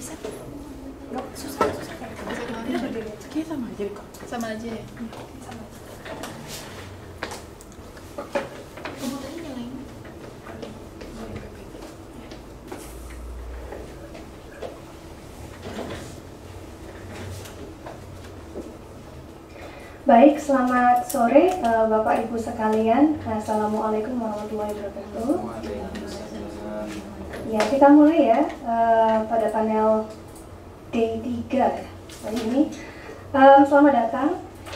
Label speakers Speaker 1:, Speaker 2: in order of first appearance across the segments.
Speaker 1: Bisa? Nggak susah. Kita berdiri aja. Kayaknya sama aja kok. Sama aja ya? Sama aja. Komputernya nyalain.
Speaker 2: Baik, selamat sore Bapak Ibu sekalian. Assalamualaikum warahmatullahi wabarakatuh. Ya, kita mulai ya pada panel D3 hari ini. Selamat datang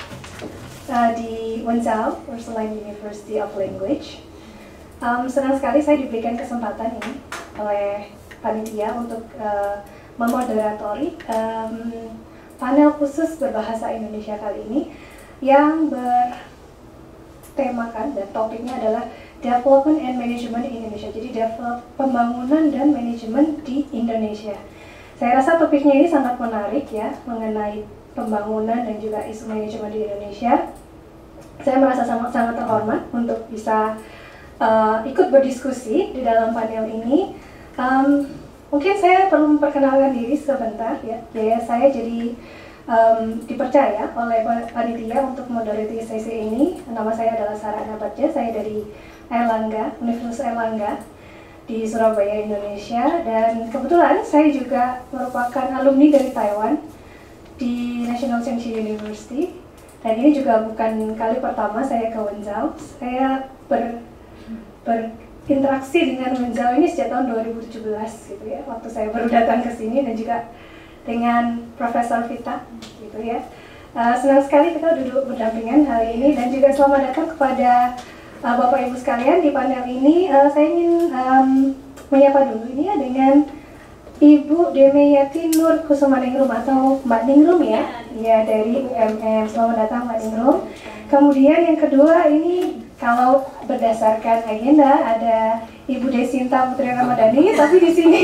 Speaker 2: di Wenzhou, Ursuline University of Language. Senang sekali saya diberikan kesempatan ini oleh panitia untuk memoderatori panel khusus berbahasa Indonesia kali ini yang bertemakan dan topiknya adalah Development and Management in Indonesia. Jadi pembangunan dan manajemen di Indonesia. Saya rasa topiknya ini sangat menarik ya, mengenai pembangunan dan juga isu manajemen di Indonesia. Saya merasa sangat terhormat untuk bisa ikut berdiskusi di dalam panel ini. Mungkin saya perlu memperkenalkan diri sebentar ya. Saya jadi dipercaya oleh panitia untuk moderasi sesi ini. Nama saya adalah Sarah Nabatja, saya dari Airlangga, Universitas Airlangga di Surabaya, Indonesia. Dan kebetulan saya juga merupakan alumni dari Taiwan di National Chengchi University. Dan ini juga bukan kali pertama saya ke Wenzhou. Saya berinteraksi dengan Wenzhou ini sejak tahun 2017 gitu ya, waktu saya baru datang ke sini, dan juga dengan Profesor Vita gitu ya. Senang sekali kita duduk berdampingan hari ini, dan juga selamat datang kepada Bapak Ibu sekalian di panel ini. Saya ingin menyapa dulu ini ya dengan Ibu Demeyati Nur Kusumaningrum atau Mbak Ningrum ya, dari UMM. Selamat datang Mbak Ningrum. Kemudian yang kedua ini, kalau berdasarkan agenda ada Ibu Desinta Putri Ramadhani, tapi di sini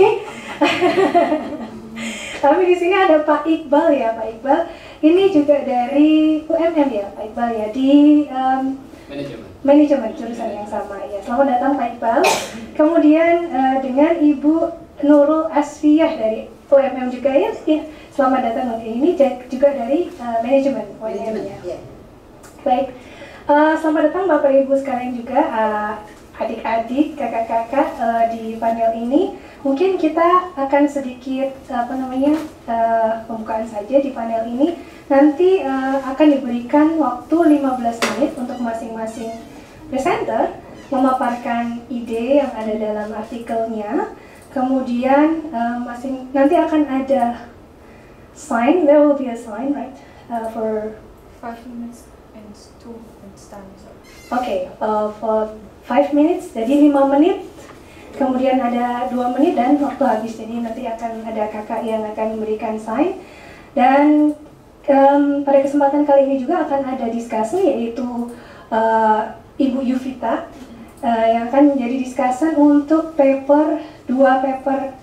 Speaker 2: ada Pak Iqbal ya, Pak Iqbal. Ini juga dari UMM ya, Pak Iqbal ya, di manajemen jurusan yang sama ya. Selamat datang Pak Iqbal. Kemudian dengan Ibu Nurul Asfiyah dari UMM juga ya. Selamat datang. Ini juga dari manajemen UMM ya. Baik. Selamat datang Bapak Ibu sekalian juga, adik-adik, kakak-kakak di panel ini. Mungkin kita akan sedikit pembukaan saja di panel ini. Nanti akan diberikan waktu 15 menit untuk masing-masing presenter memaparkan ide yang ada dalam artikelnya. Kemudian nanti akan ada sign, there will be a sign, right? For
Speaker 1: 5 minutes and 2 minutes time.
Speaker 2: Oke, for 5 minutes, jadi 5 menit. Kemudian ada 2 menit dan waktu habis, jadi nanti akan ada kakak yang akan memberikan sign. Dan pada kesempatan kali ini juga akan ada diskusi, yaitu Ibu Yuvita yang akan menjadi diskusi untuk dua paper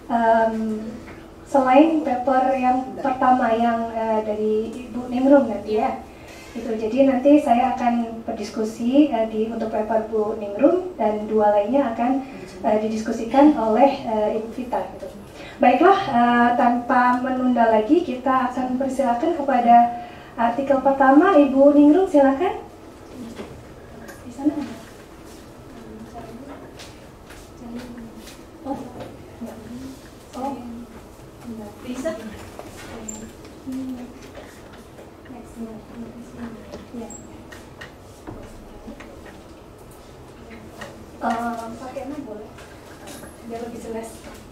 Speaker 2: selain paper yang pertama yang dari Ibu Ningrum nanti ya. Jadi nanti saya akan berdiskusi untuk paper Bu Ningrum, dan 2 lainnya akan didiskusikan oleh Ibu Vita gitu. Baiklah, tanpa menunda lagi kita akan persilakan kepada artikel pertama. Ibu Ningrum silakan. Di sana.
Speaker 1: Bisa?
Speaker 2: Pakai mana boleh? Biar lebih jelas.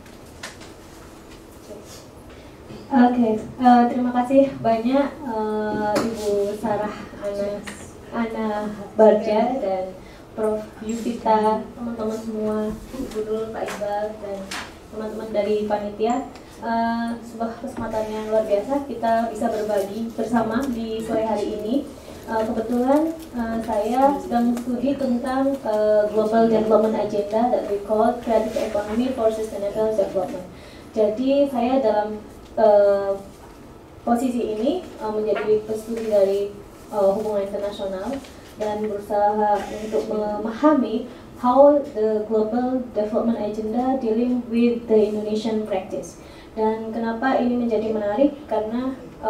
Speaker 3: Oke, terima kasih banyak Ibu Sarah Ana Barja dan Prof. Yuvita, teman-teman semua, Ibu Nurul, Pak Iqbal, dan teman-teman dari panitia. Sebuah kesempatan yang luar biasa kita bisa berbagi bersama di sore hari ini. Kebetulan saya sedang studi tentang Global Development Agenda that we call Creative Economy for Sustainable Development. Jadi saya dalam posisi ini menjadi studi dari hubungan internasional dan berusaha untuk memahami how the Global Development Agenda dealing with the Indonesian practice. Dan kenapa ini menjadi menarik? Karena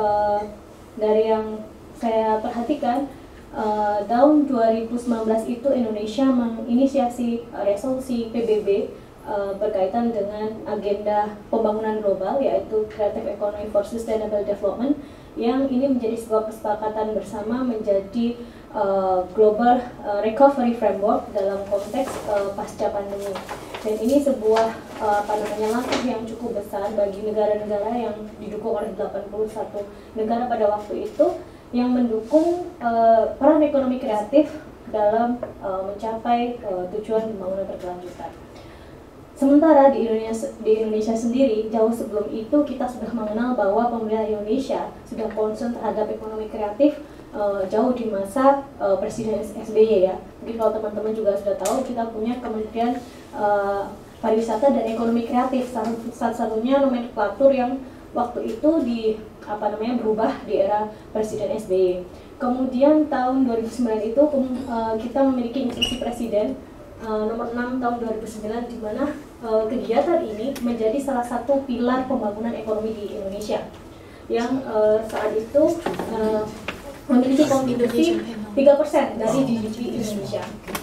Speaker 3: dari yang saya perhatikan, tahun 2019 itu Indonesia menginisiasi resolusi PBB berkaitan dengan agenda pembangunan global, yaitu Creative Economy for Sustainable Development, yang ini menjadi sebuah kesepakatan bersama menjadi Global Recovery Framework dalam konteks pasca pandemi. Dan ini sebuah langkah yang cukup besar bagi negara-negara yang didukung oleh 81 negara pada waktu itu, yang mendukung peran ekonomi kreatif dalam mencapai tujuan pembangunan berkelanjutan. Sementara di Indonesia sendiri, jauh sebelum itu kita sudah mengenal bahwa pemerintah Indonesia sudah concern terhadap ekonomi kreatif jauh di masa Presiden SBY ya. Jadi kalau teman-teman juga sudah tahu, kita punya Kementerian Pariwisata dan Ekonomi Kreatif, satu-satunya nomenklatur yang waktu itu berubah di era Presiden SBY. Kemudian tahun 2009 itu kita memiliki instruksi Presiden nomor 6 tahun 2009, di mana kegiatan ini menjadi salah satu pilar pembangunan ekonomi di Indonesia yang saat itu memiliki kontribusi 3% dari GDP Indonesia.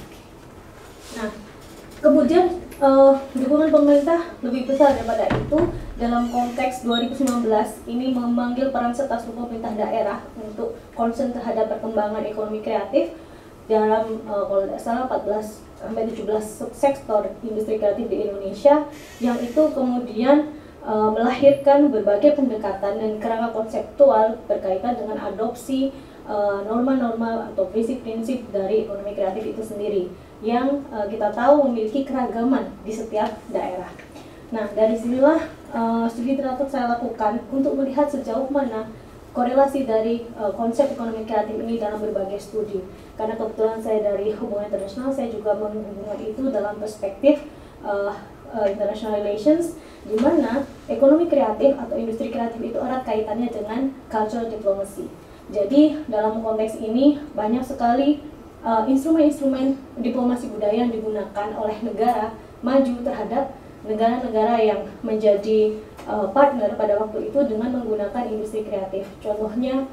Speaker 3: Nah, kemudian dukungan pemerintah lebih besar daripada itu dalam konteks 2019 ini memanggil peran serta seluruh pemerintah daerah untuk concern terhadap perkembangan ekonomi kreatif dalam kalau tidak salah 14-17 subsektor industri kreatif di Indonesia, yang itu kemudian melahirkan berbagai pendekatan dan kerangka konseptual berkaitan dengan adopsi norma-norma atau prinsip-prinsip dari ekonomi kreatif itu sendiri yang kita tahu memiliki keragaman di setiap daerah. Nah, dari sinilah studi teratur saya lakukan untuk melihat sejauh mana korelasi dari konsep ekonomi kreatif ini dalam berbagai studi. Karena kebetulan saya dari hubungan internasional, saya juga menghubungkan itu dalam perspektif international relations, di mana ekonomi kreatif atau industri kreatif itu erat kaitannya dengan cultural diplomacy. Jadi dalam konteks ini banyak sekali instrumen-instrumen diplomasi budaya yang digunakan oleh negara maju terhadap negara-negara yang menjadi partner pada waktu itu dengan menggunakan industri kreatif. Contohnya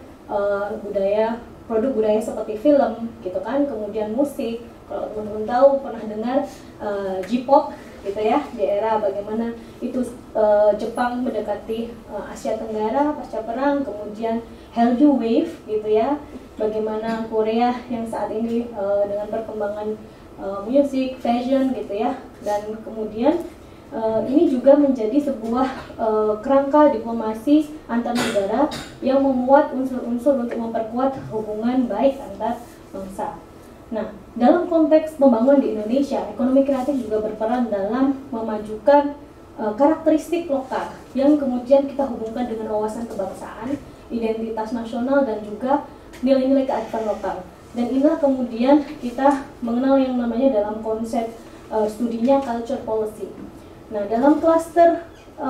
Speaker 3: produk budaya seperti film, gitu kan, kemudian musik. Kalau teman-teman tahu pernah dengar J-pop, gitu ya, di era bagaimana itu Jepang mendekati Asia Tenggara pasca perang, kemudian Hallyu Wave, gitu ya, bagaimana Korea yang saat ini dengan perkembangan musik, fashion, gitu ya, dan kemudian ini juga menjadi sebuah kerangka diplomasi antar negara yang memuat unsur-unsur untuk memperkuat hubungan baik antar bangsa. Nah, dalam konteks pembangunan di Indonesia, ekonomi kreatif juga berperan dalam memajukan karakteristik lokal yang kemudian kita hubungkan dengan wawasan kebangsaan, identitas nasional, dan juga nilai-nilai kearifan lokal. Dan inilah kemudian kita mengenal yang namanya dalam konsep studinya culture policy. Nah, dalam klaster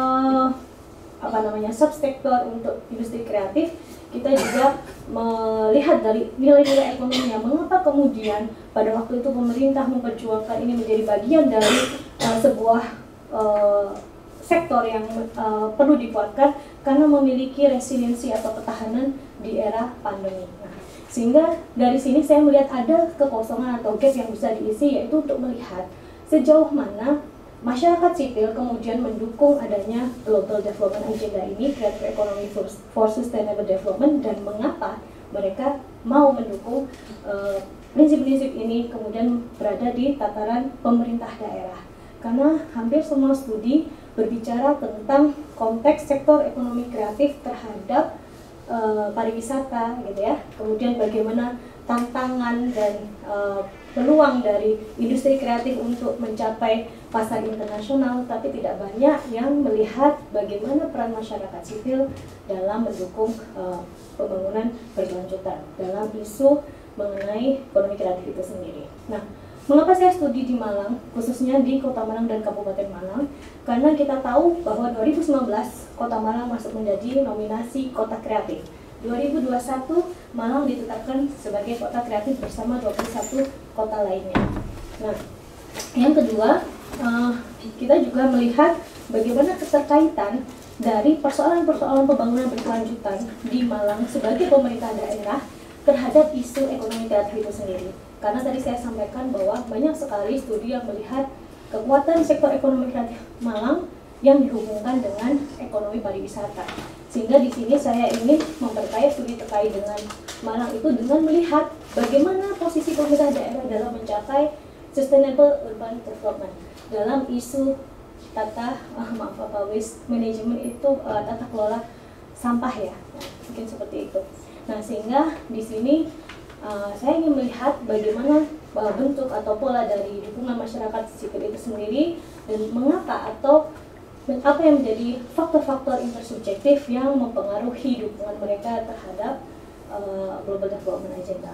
Speaker 3: subsektor untuk industri kreatif, kita juga melihat dari nilai-nilai ekonominya. Mengapa kemudian pada waktu itu pemerintah memperjuangkan ini menjadi bagian dari sebuah sektor yang perlu dikuatkan karena memiliki resiliensi atau ketahanan di era pandemi. Nah, sehingga dari sini saya melihat ada kekosongan atau gap yang bisa diisi, yaitu untuk melihat sejauh mana masyarakat sipil kemudian mendukung adanya Global Development Agenda ini, Creative Economy for Sustainable Development, dan mengapa mereka mau mendukung prinsip-prinsip ini kemudian berada di tataran pemerintah daerah. Karena hampir semua studi berbicara tentang konteks sektor ekonomi kreatif terhadap pariwisata, gitu ya. Kemudian bagaimana tantangan dan peluang dari industri kreatif untuk mencapai pasar internasional, tapi tidak banyak yang melihat bagaimana peran masyarakat sipil dalam mendukung pembangunan berkelanjutan dalam isu mengenai ekonomi kreatif itu sendiri. Nah, mengapa saya studi di Malang, khususnya di Kota Malang dan Kabupaten Malang? Karena kita tahu bahwa 2019 Kota Malang masuk menjadi nominasi Kota Kreatif. 2021 Malang ditetapkan sebagai kota kreatif bersama 21 kota lainnya. Nah, yang kedua, kita juga melihat bagaimana keterkaitan dari persoalan-persoalan pembangunan berkelanjutan di Malang sebagai pemerintah daerah terhadap isu ekonomi kreatif itu sendiri. Karena tadi saya sampaikan bahwa banyak sekali studi yang melihat kekuatan sektor ekonomi kreatif Malang yang dihubungkan dengan ekonomi pariwisata. Sehingga di sini saya ingin memperkaya studi terkait dengan Malang itu dengan melihat bagaimana posisi pemerintah daerah dalam mencapai sustainable urban development dalam isu waste management itu tata kelola sampah ya, mungkin seperti itu. Nah, sehingga di sini saya ingin melihat bagaimana bentuk atau pola dari dukungan masyarakat sipil itu sendiri dan mengapa atau apa yang menjadi faktor-faktor intersubjektif yang mempengaruhi dukungan mereka terhadap Global Development Agenda.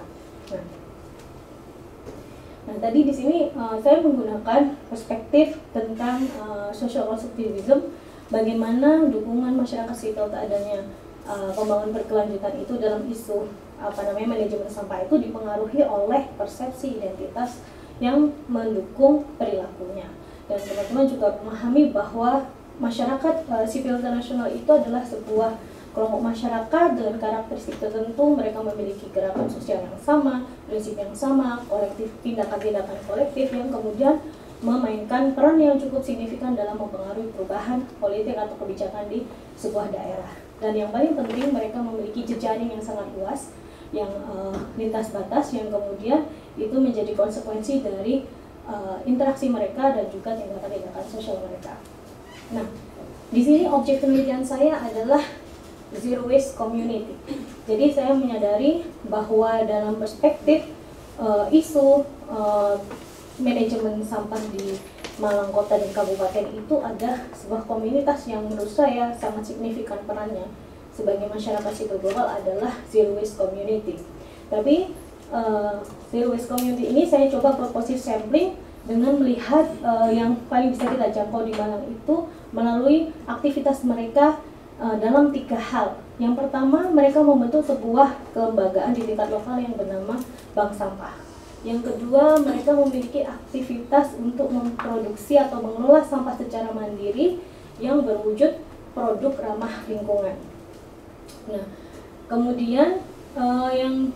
Speaker 3: Nah, tadi di sini saya menggunakan perspektif tentang social constructivism, bagaimana dukungan masyarakat sipil adanya pembangunan berkelanjutan itu dalam isu manajemen sampah itu dipengaruhi oleh persepsi identitas yang mendukung perilakunya. Dan teman-teman juga memahami bahwa masyarakat sipil internasional itu adalah sebuah kelompok masyarakat dengan karakteristik tertentu. Mereka memiliki gerakan sosial yang sama, prinsip yang sama, tindakan-tindakan kolektif yang kemudian memainkan peran yang cukup signifikan dalam mempengaruhi perubahan politik atau kebijakan di sebuah daerah. Dan yang paling penting, mereka memiliki jejaring yang sangat luas, yang lintas batas, yang kemudian itu menjadi konsekuensi dari interaksi mereka dan juga tindakan-tindakan sosial mereka. Nah, di sini objek penelitian saya adalah Zero Waste Community. Jadi saya menyadari bahwa dalam perspektif isu manajemen sampah di Malang Kota dan Kabupaten itu ada sebuah komunitas yang menurut saya sangat signifikan perannya sebagai masyarakat sipil global adalah Zero Waste Community. Tapi Zero Waste Community ini saya coba proposif sampling dengan melihat yang paling bisa kita jangkau di Malang itu melalui aktivitas mereka dalam 3 hal. Yang pertama, mereka membentuk sebuah kelembagaan di tingkat lokal yang bernama Bank Sampah. Yang kedua, mereka memiliki aktivitas untuk memproduksi atau mengelola sampah secara mandiri yang berwujud produk ramah lingkungan. Nah, kemudian yang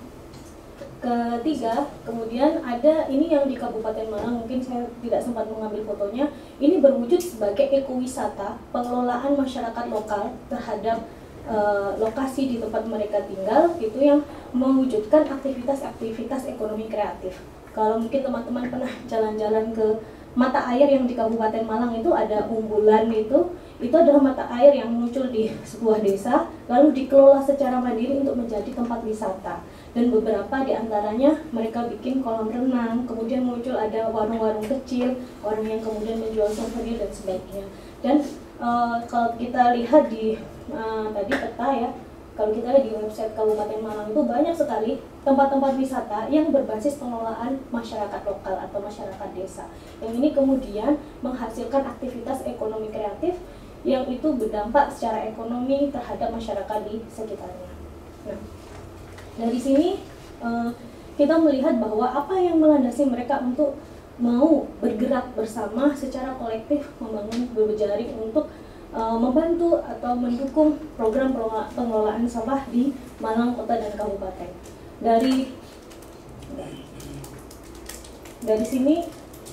Speaker 3: ketiga, kemudian ada ini yang di Kabupaten Malang, mungkin saya tidak sempat mengambil fotonya. Ini berwujud sebagai ekowisata, pengelolaan masyarakat lokal terhadap lokasi di tempat mereka tinggal, itu yang mewujudkan aktivitas-aktivitas ekonomi kreatif. Kalau mungkin teman-teman pernah jalan-jalan ke mata air yang di Kabupaten Malang itu ada Umbulan itu adalah mata air yang muncul di sebuah desa, lalu dikelola secara mandiri untuk menjadi tempat wisata. Dan beberapa di antaranya mereka bikin kolam renang, kemudian muncul ada warung-warung kecil, orang yang kemudian menjual souvenir dan sebagainya. Dan kalau kita lihat di tadi peta ya, kalau kita lihat di website Kabupaten Malang itu banyak sekali tempat-tempat wisata yang berbasis pengelolaan masyarakat lokal atau masyarakat desa. Yang ini kemudian menghasilkan aktivitas ekonomi kreatif yang itu berdampak secara ekonomi terhadap masyarakat di sekitarnya. Nah, dari sini kita melihat bahwa apa yang melandasi mereka untuk mau bergerak bersama secara kolektif membangun berjejaring untuk membantu atau mendukung program pengelolaan sampah di Malang Kota dan Kabupaten. Dari sini,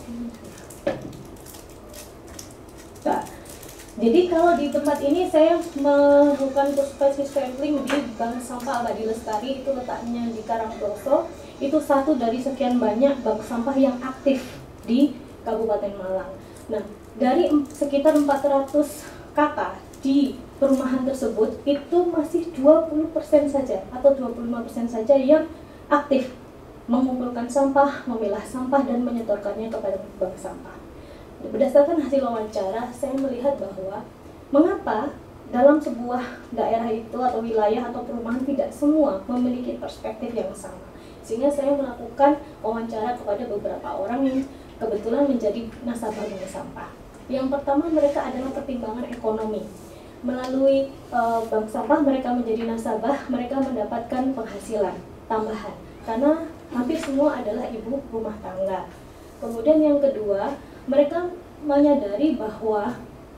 Speaker 3: nah, jadi kalau di tempat ini saya melakukan perspektif sampling di Bank Sampah Abadi Lestari, itu letaknya di Karangploso. Itu satu dari sekian banyak bank sampah yang aktif di Kabupaten Malang. Nah, dari sekitar 400 kakak di perumahan tersebut itu masih 20% saja atau 25% saja yang aktif mengumpulkan sampah, memilah sampah dan menyetorkannya kepada bank sampah. Berdasarkan hasil wawancara, saya melihat bahwa mengapa dalam sebuah daerah itu atau wilayah atau perumahan tidak semua memiliki perspektif yang sama. Sehingga saya melakukan wawancara kepada beberapa orang yang kebetulan menjadi nasabah bank sampah. Yang pertama, mereka adalah pertimbangan ekonomi. Melalui bank sampah mereka menjadi nasabah, mereka mendapatkan penghasilan tambahan karena hampir semua adalah ibu rumah tangga. Kemudian yang kedua, mereka menyadari bahwa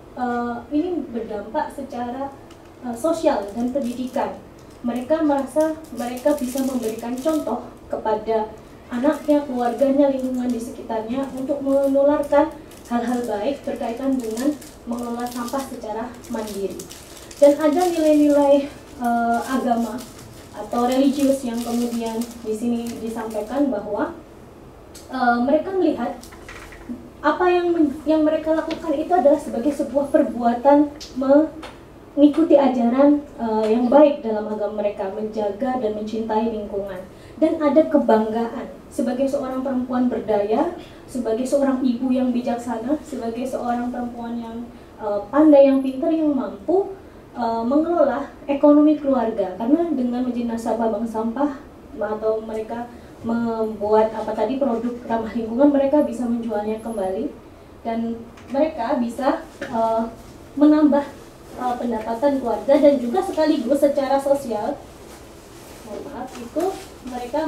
Speaker 3: ini berdampak secara sosial dan pendidikan. Mereka merasa mereka bisa memberikan contoh kepada anaknya, keluarganya, lingkungan di sekitarnya untuk menularkan hal-hal baik berkaitan dengan mengelola sampah secara mandiri. Dan ada nilai-nilai agama atau religius yang kemudian di sini disampaikan bahwa mereka melihat apa yang mereka lakukan itu adalah sebagai sebuah perbuatan mengikuti ajaran yang baik dalam agama mereka, menjaga dan mencintai lingkungan, dan ada kebanggaan sebagai seorang perempuan berdaya, sebagai seorang ibu yang bijaksana, sebagai seorang perempuan yang pandai, yang pintar, yang mampu mengelola ekonomi keluarga. Karena dengan menjadi nasabah bank sampah atau mereka membuat produk ramah lingkungan, mereka bisa menjualnya kembali dan mereka bisa menambah pendapatan keluarga, dan juga sekaligus secara sosial itu mereka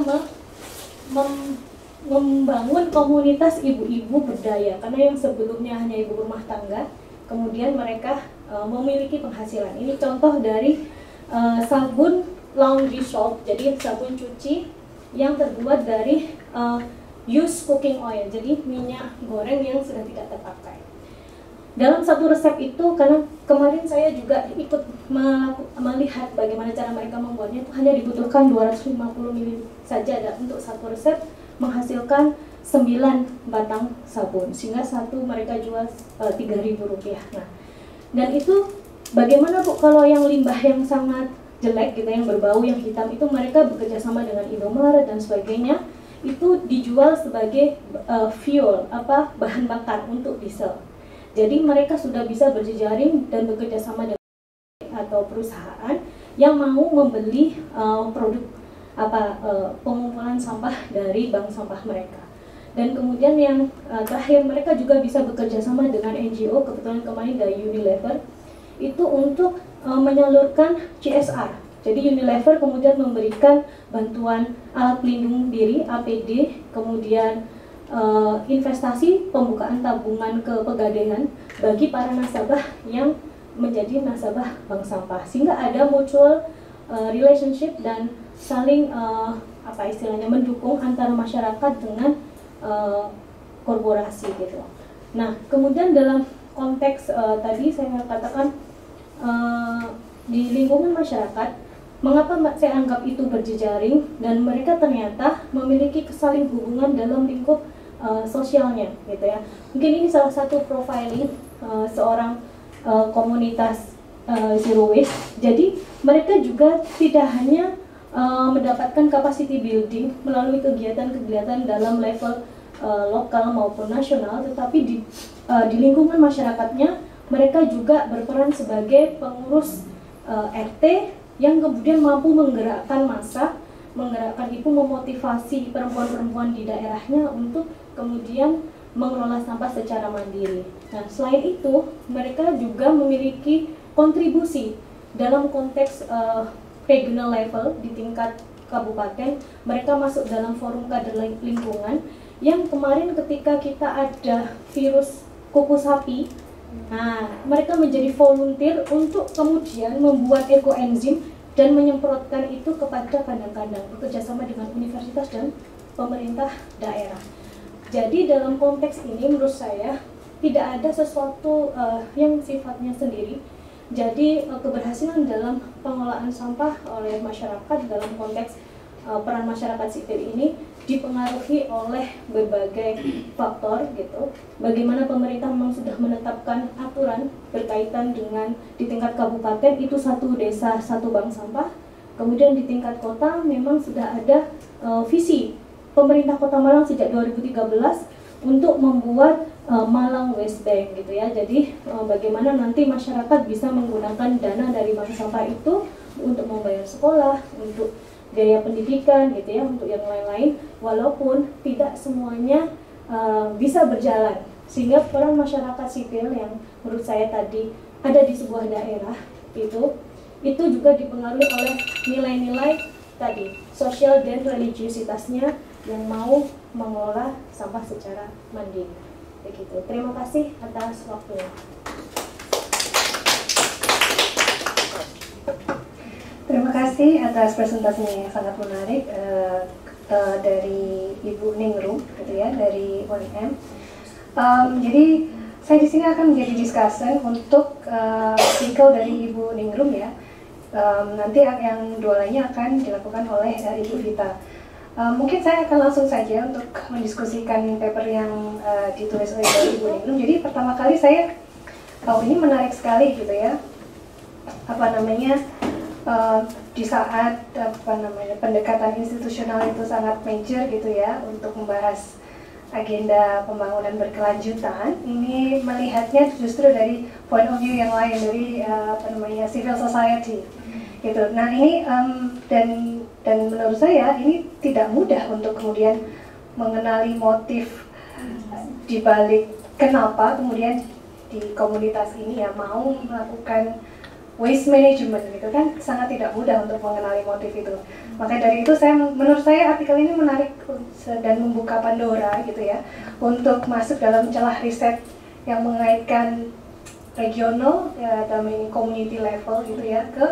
Speaker 3: membangun komunitas ibu-ibu berdaya, karena yang sebelumnya hanya ibu rumah tangga kemudian mereka memiliki penghasilan. Ini contoh dari sabun laundry soap, jadi sabun cuci yang terbuat dari used cooking oil, jadi minyak goreng yang sudah tidak terpakai. Dalam satu resep itu, karena kemarin saya juga ikut melihat bagaimana cara mereka membuatnya, itu hanya dibutuhkan 250 ml saja untuk satu resep menghasilkan 9 batang sabun, sehingga satu mereka jual Rp3.000. Nah, dan itu bagaimana Bu kalau yang limbah yang sangat jelek gitu, yang berbau, yang hitam, itu mereka bekerja sama dengan Indomaret dan sebagainya, itu dijual sebagai fuel, bahan bakar untuk diesel. Jadi mereka sudah bisa berjejaring dan bekerja sama dengan atau perusahaan yang mau membeli produk pengumpulan sampah dari bank sampah mereka. Dan kemudian yang terakhir, mereka juga bisa bekerja sama dengan NGO, kebetulan kemarin dari Unilever, itu untuk menyalurkan CSR. Jadi Unilever kemudian memberikan bantuan alat pelindung diri APD, kemudian investasi pembukaan tabungan ke Pegadaian bagi para nasabah yang menjadi nasabah bank sampah, sehingga ada mutual relationship dan saling mendukung antara masyarakat dengan korporasi gitu. Nah, kemudian dalam konteks tadi saya katakan di lingkungan masyarakat, mengapa saya anggap itu berjejaring, dan mereka ternyata memiliki kesaling hubungan dalam lingkup sosialnya gitu ya. Mungkin ini salah satu profiling seorang komunitas zero waste. Jadi mereka juga tidak hanya mendapatkan capacity building melalui kegiatan-kegiatan dalam level lokal maupun nasional, tetapi di lingkungan masyarakatnya mereka juga berperan sebagai pengurus RT yang kemudian mampu menggerakkan massa, menggerakkan itu, memotivasi perempuan-perempuan di daerahnya untuk kemudian mengelola sampah secara mandiri. Nah, selain itu, mereka juga memiliki kontribusi dalam konteks regional level di tingkat kabupaten. Mereka masuk dalam forum kader lingkungan yang kemarin ketika kita ada virus kuku sapi, nah, mereka menjadi volunteer untuk kemudian membuat ekoenzim dan menyemprotkan itu kepada kandang-kandang, bekerjasama dengan universitas dan pemerintah daerah. Jadi dalam konteks ini menurut saya tidak ada sesuatu yang sifatnya sendiri. Jadi keberhasilan dalam pengelolaan sampah oleh masyarakat dalam konteks peran masyarakat sipil ini dipengaruhi oleh berbagai faktor gitu. Bagaimana pemerintah memang sudah menetapkan aturan berkaitan dengan di tingkat kabupaten itu satu desa satu bank sampah. Kemudian di tingkat kota memang sudah ada visi pemerintah Kota Malang sejak 2013 untuk membuat Malang Waste Bank gitu ya. Jadi bagaimana nanti masyarakat bisa menggunakan dana dari bank sampah itu untuk membayar sekolah, untuk biaya pendidikan gitu ya, untuk yang lain-lain, walaupun tidak semuanya bisa berjalan, sehingga peran masyarakat sipil yang menurut saya tadi ada di sebuah daerah itu juga dipengaruhi oleh nilai-nilai tadi sosial dan religiusitasnya yang mau mengelola sampah secara mandiri begitu. Terima kasih atas waktunya.
Speaker 2: kasih atas presentasinya yang sangat menarik dari Ibu Ningrum, gitu ya, dari UMM. Jadi saya di sini akan menjadi discussion untuk artikel dari Ibu Ningrum ya. Nanti yang dua lainnya akan dilakukan oleh Ibu Vita. Mungkin saya akan langsung saja untuk mendiskusikan paper yang ditulis oleh Ibu Ningrum. Jadi pertama kali saya ini menarik sekali gitu ya. Di saat pendekatan institusional itu sangat major gitu ya untuk membahas agenda pembangunan berkelanjutan, ini melihatnya justru dari point of view yang lain, dari civil society gitu. Nah ini dan menurut saya ini tidak mudah untuk kemudian mengenali motif di balik kenapa kemudian di komunitas ini ya mau melakukan waste management gitu kan, sangat tidak mudah untuk mengenali motif itu. Makanya dari itu menurut saya artikel ini menarik dan membuka Pandora gitu ya untuk masuk dalam celah riset yang mengaitkan regional ya, dalam ini community level gitu ya ke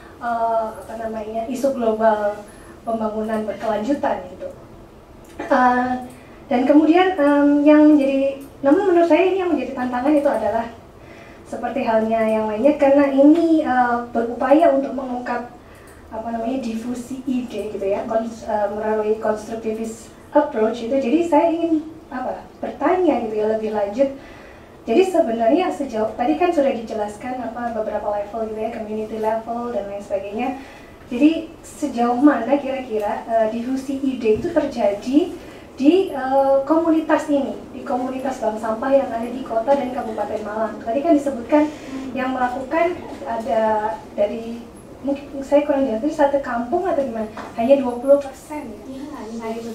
Speaker 2: isu global pembangunan berkelanjutan gitu. Dan kemudian namun menurut saya ini yang menjadi tantangan itu adalah seperti halnya yang lainnya, karena ini berupaya untuk mengungkap difusi ide gitu ya, melalui constructivist approach itu. Jadi saya ingin bertanya gitu ya lebih lanjut. Jadi sebenarnya sejauh tadi kan sudah dijelaskan beberapa level gitu ya, community level dan lain sebagainya. Jadi sejauh mana kira-kira difusi ide itu terjadi di komunitas ini, di komunitas bank sampah yang ada di kota dan Kabupaten Malang. Tadi kan disebutkan yang melakukan ada dari, mungkin saya kurang jelas, itu satu kampung atau gimana? Hanya 20% ya. Nah itu,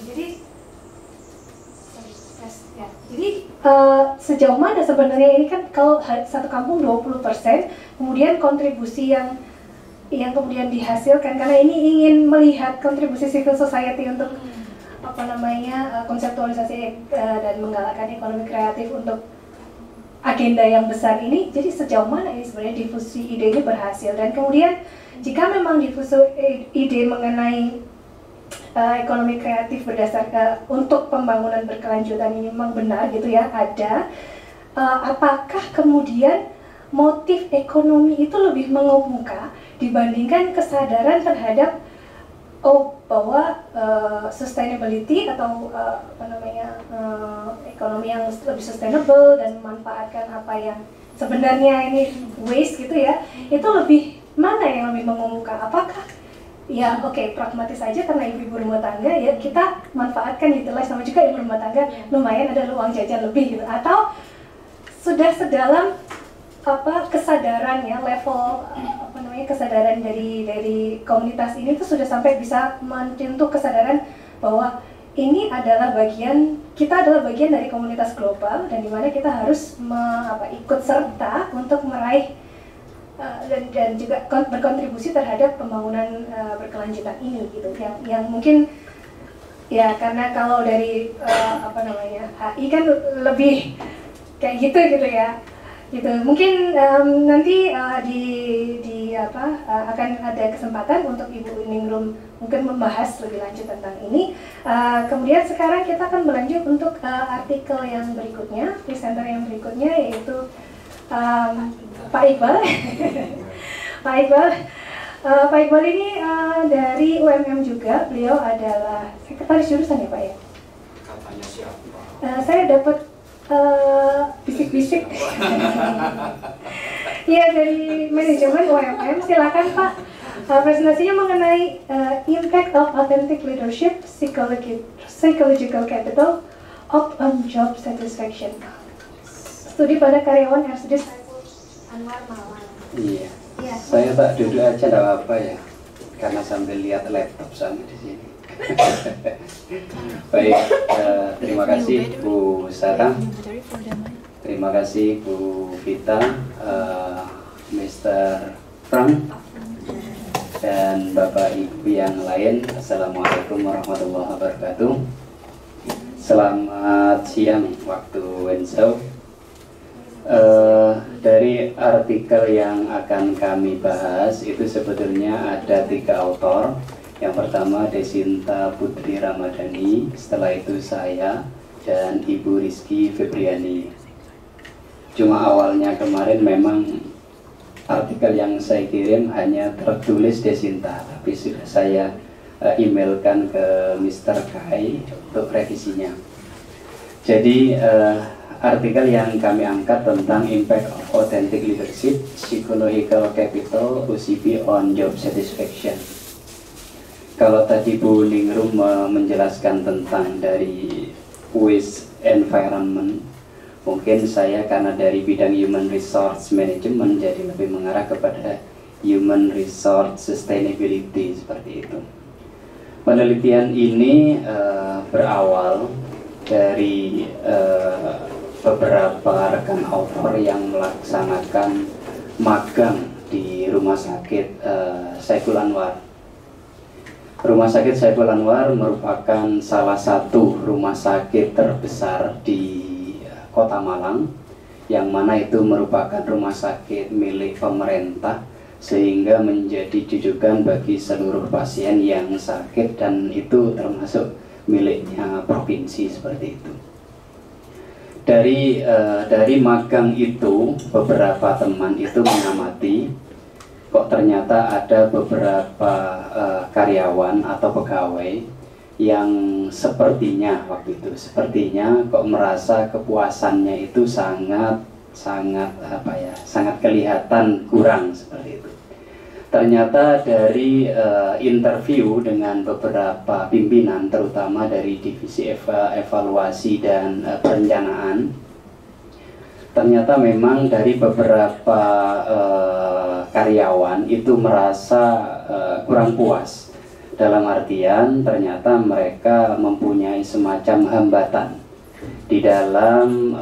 Speaker 2: jadi sejauh mana sebenarnya ini kan kalau satu kampung 20%, kemudian kontribusi yang kemudian dihasilkan, karena ini ingin melihat kontribusi civil society untuk konseptualisasi dan menggalakkan ekonomi kreatif untuk agenda yang besar ini. Jadi sejauh mana ini sebenarnya difusi ide ini berhasil, dan kemudian jika memang difusi ide mengenai ekonomi kreatif berdasarkan untuk pembangunan berkelanjutan ini memang benar gitu ya ada, apakah kemudian motif ekonomi itu lebih mengemuka dibandingkan kesadaran terhadap bahwa sustainability atau ekonomi yang lebih sustainable dan memanfaatkan apa yang sebenarnya ini waste gitu ya, itu lebih mana yang lebih mengemuka? Apakah ya pragmatis saja karena ibu-ibu rumah tangga ya kita manfaatkan utilize, sama juga ibu rumah tangga lumayan ada uang jajan lebih gitu, atau sudah sedalam kesadaran ya, level kesadaran dari komunitas ini tuh sudah sampai bisa menyentuh kesadaran bahwa ini adalah kita adalah bagian dari komunitas global, dan dimana kita harus ikut serta untuk meraih dan juga berkontribusi terhadap pembangunan berkelanjutan ini gitu, yang mungkin ya karena kalau dari HI kan lebih kayak gitu ya gitu. Mungkin nanti akan ada kesempatan untuk Ibu Ningrum mungkin membahas lebih lanjut tentang ini. Kemudian sekarang kita akan berlanjut untuk artikel yang berikutnya, presenter yang berikutnya, yaitu Pak Iqbal. Pak Iqbal ini dari UMM juga. Beliau adalah sekretaris jurusan ya Pak ya?
Speaker 4: Katanya siapa?
Speaker 2: Saya dapat bisik-bisik. Iya, dari manajemen UMM. Silakan Pak. Presentasinya mengenai impact of authentic leadership, psychological capital on job satisfaction. Studi pada karyawan RSUD Anwar Malang.
Speaker 4: Iya. Saya tak duduk aja enggak apa-apa ya. Karena sambil lihat laptop sana di sini. Baik, terima kasih Bu Sarah, terima kasih Bu Vita, Mr. Frank, dan Bapak Ibu yang lain. Assalamualaikum warahmatullahi wabarakatuh. Selamat siang waktu Wenzhou. Dari artikel yang akan kami bahas itu sebetulnya ada 3 autor. Yang pertama Desinta Putri Ramadhani, setelah itu saya dan Ibu Rizky Febriani. Cuma awalnya kemarin memang artikel yang saya kirim hanya tertulis Desinta, tapi sudah saya emailkan ke Mr. Kai untuk revisinya. Jadi artikel yang kami angkat tentang Impact of Authentic Leadership, Psychological Capital, UCB on Job Satisfaction. Kalau tadi Bu Ningrum menjelaskan tentang dari waste environment, mungkin saya karena dari bidang Human Resource Management jadi lebih mengarah kepada Human Resource Sustainability seperti itu. Penelitian ini berawal dari beberapa rekan author yang melaksanakan magang di Rumah Sakit Saiful Anwar. Rumah Sakit Saiful Anwar merupakan salah satu rumah sakit terbesar di Kota Malang, yang mana itu merupakan rumah sakit milik pemerintah, sehingga menjadi jujukan bagi seluruh pasien yang sakit, dan itu termasuk miliknya provinsi seperti itu. Dari magang itu, beberapa teman itu mengamati kok ternyata ada beberapa karyawan atau pegawai yang sepertinya kok merasa kepuasannya itu sangat kelihatan kurang seperti itu. Ternyata dari interview dengan beberapa pimpinan, terutama dari divisi evaluasi dan perencanaan, ternyata memang dari beberapa karyawan itu merasa kurang puas. Dalam artian ternyata mereka mempunyai semacam hambatan di dalam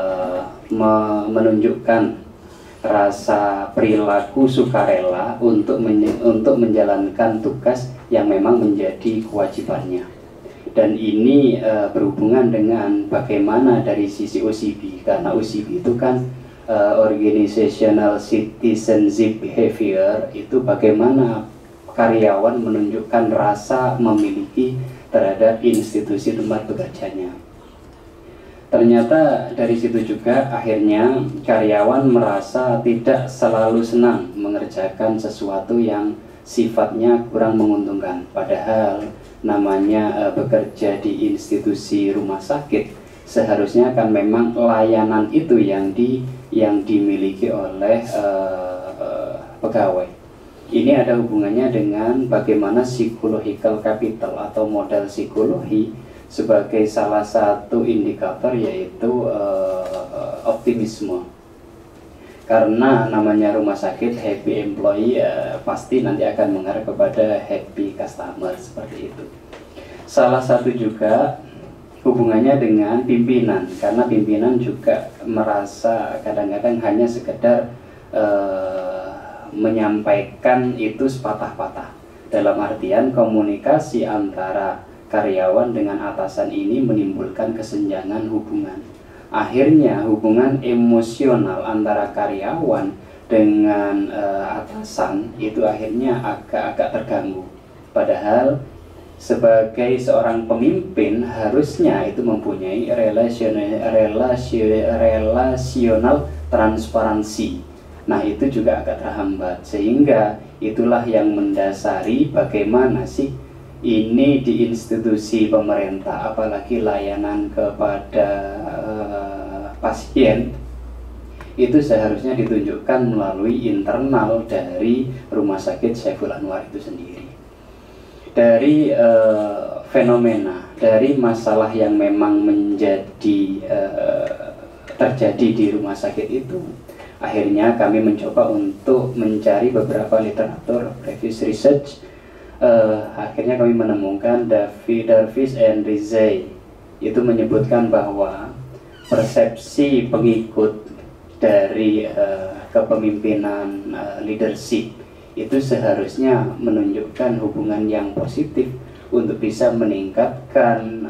Speaker 4: menunjukkan rasa perilaku sukarela untuk menjalankan tugas yang memang menjadi kewajibannya. Dan ini berhubungan dengan bagaimana dari sisi OCB, karena OCB itu kan Organizational Citizenship Behavior, itu bagaimana karyawan menunjukkan rasa memiliki terhadap institusi tempat bekerjanya. Ternyata dari situ juga akhirnya karyawan merasa tidak selalu senang mengerjakan sesuatu yang sifatnya kurang menguntungkan. Padahal namanya bekerja di institusi rumah sakit, seharusnya kan memang layanan itu yang dimiliki oleh pegawai. Ini ada hubungannya dengan bagaimana psychological capital atau modal psikologi sebagai salah satu indikator, yaitu optimisme. Karena namanya rumah sakit, happy employee pasti nanti akan mengarah kepada happy customer seperti itu. Salah satu juga hubungannya dengan pimpinan, karena pimpinan juga merasa kadang-kadang hanya sekedar menyampaikan itu sepatah-patah. Dalam artian komunikasi antara karyawan dengan atasan ini menimbulkan kesenjangan hubungan. Akhirnya hubungan emosional antara karyawan dengan atasan itu akhirnya agak-agak terganggu. Padahal sebagai seorang pemimpin harusnya itu mempunyai relasional transparansi. Nah, itu juga agak terhambat, sehingga itulah yang mendasari bagaimana sih ini di institusi pemerintah, apalagi layanan kepada pasien, itu seharusnya ditunjukkan melalui internal dari Rumah Sakit Saiful Anwar itu sendiri. Dari fenomena, dari masalah yang memang terjadi di rumah sakit itu, akhirnya kami mencoba untuk mencari beberapa literatur, previous research. Akhirnya kami menemukan Darvis and Rizai itu menyebutkan bahwa persepsi pengikut dari kepemimpinan leadership itu seharusnya menunjukkan hubungan yang positif untuk bisa meningkatkan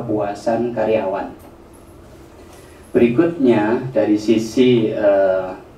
Speaker 4: kepuasan karyawan. Berikutnya dari sisi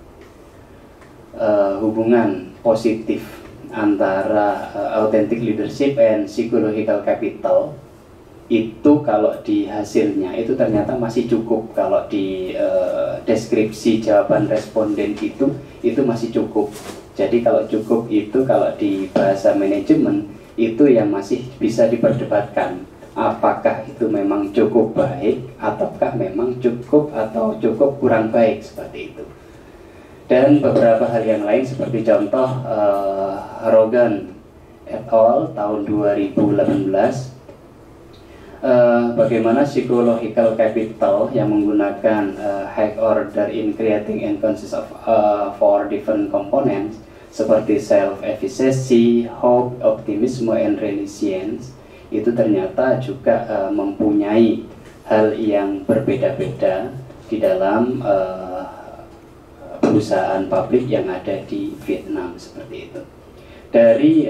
Speaker 4: hubungan positif antara authentic leadership and psychological capital itu kalau di hasilnya itu ternyata masih cukup. Kalau di deskripsi jawaban responden itu masih cukup. Jadi kalau cukup itu kalau di bahasa manajemen itu yang masih bisa diperdebatkan, apakah itu memang cukup baik ataukah memang cukup atau cukup kurang baik, seperti itu. Dan beberapa hal yang lain seperti contoh Rogan et al. Tahun 2018 bagaimana psychological capital yang menggunakan high order in creating and consists of 4 different components seperti self-efficacy, hope, optimism, and resilience itu ternyata juga mempunyai hal yang berbeda-beda di dalam perusahaan publik yang ada di Vietnam, seperti itu. Dari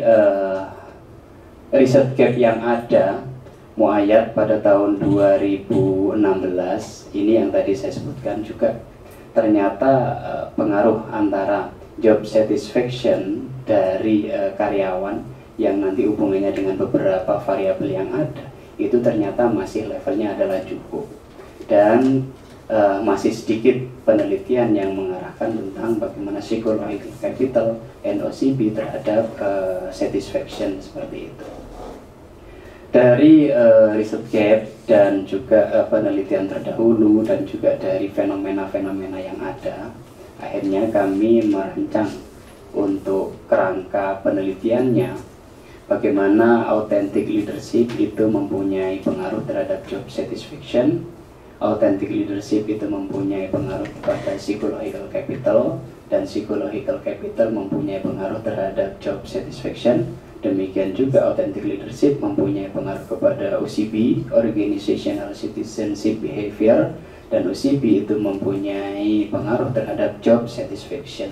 Speaker 4: riset gap yang ada muayat pada tahun 2016 ini yang tadi saya sebutkan juga ternyata pengaruh antara job satisfaction dari karyawan yang nanti hubungannya dengan beberapa variabel yang ada itu ternyata masih levelnya adalah cukup, dan masih sedikit penelitian yang mengarahkan tentang bagaimana psychological capital NOCB terhadap satisfaction, seperti itu. Dari riset gap dan juga penelitian terdahulu dan juga dari fenomena-fenomena yang ada, akhirnya kami merancang untuk kerangka penelitiannya bagaimana authentic leadership itu mempunyai pengaruh terhadap job satisfaction, authentic leadership itu mempunyai pengaruh kepada psychological capital, dan psychological capital mempunyai pengaruh terhadap job satisfaction. Demikian juga authentic leadership mempunyai pengaruh kepada OCB, organizational citizenship behavior, dan OCB itu mempunyai pengaruh terhadap job satisfaction.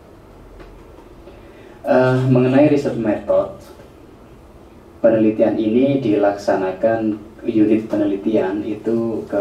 Speaker 4: Mengenai riset method, penelitian ini dilaksanakan unit penelitian itu ke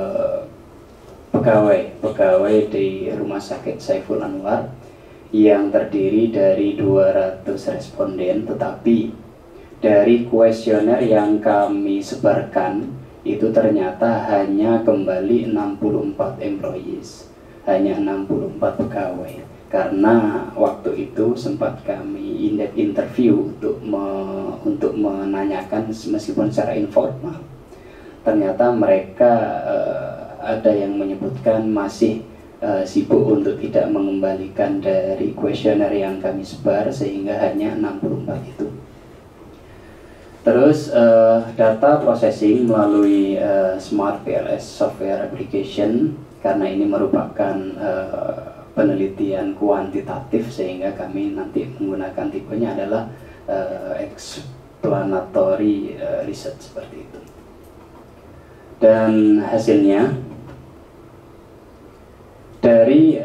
Speaker 4: pegawai di Rumah Sakit Saiful Anwar yang terdiri dari 200 responden, tetapi dari kuesioner yang kami sebarkan itu ternyata hanya kembali 64 employees, hanya 64 pegawai, karena waktu itu sempat kami in-depth interview untuk menanyakan meskipun secara informal. Ternyata mereka ada yang menyebutkan masih sibuk untuk tidak mengembalikan dari kuesioner yang kami sebar, sehingga hanya 64 itu. Terus data processing melalui Smart PLS software application, karena ini merupakan penelitian kuantitatif, sehingga kami nanti menggunakan tipenya adalah explanatory research, seperti itu. Dan hasilnya dari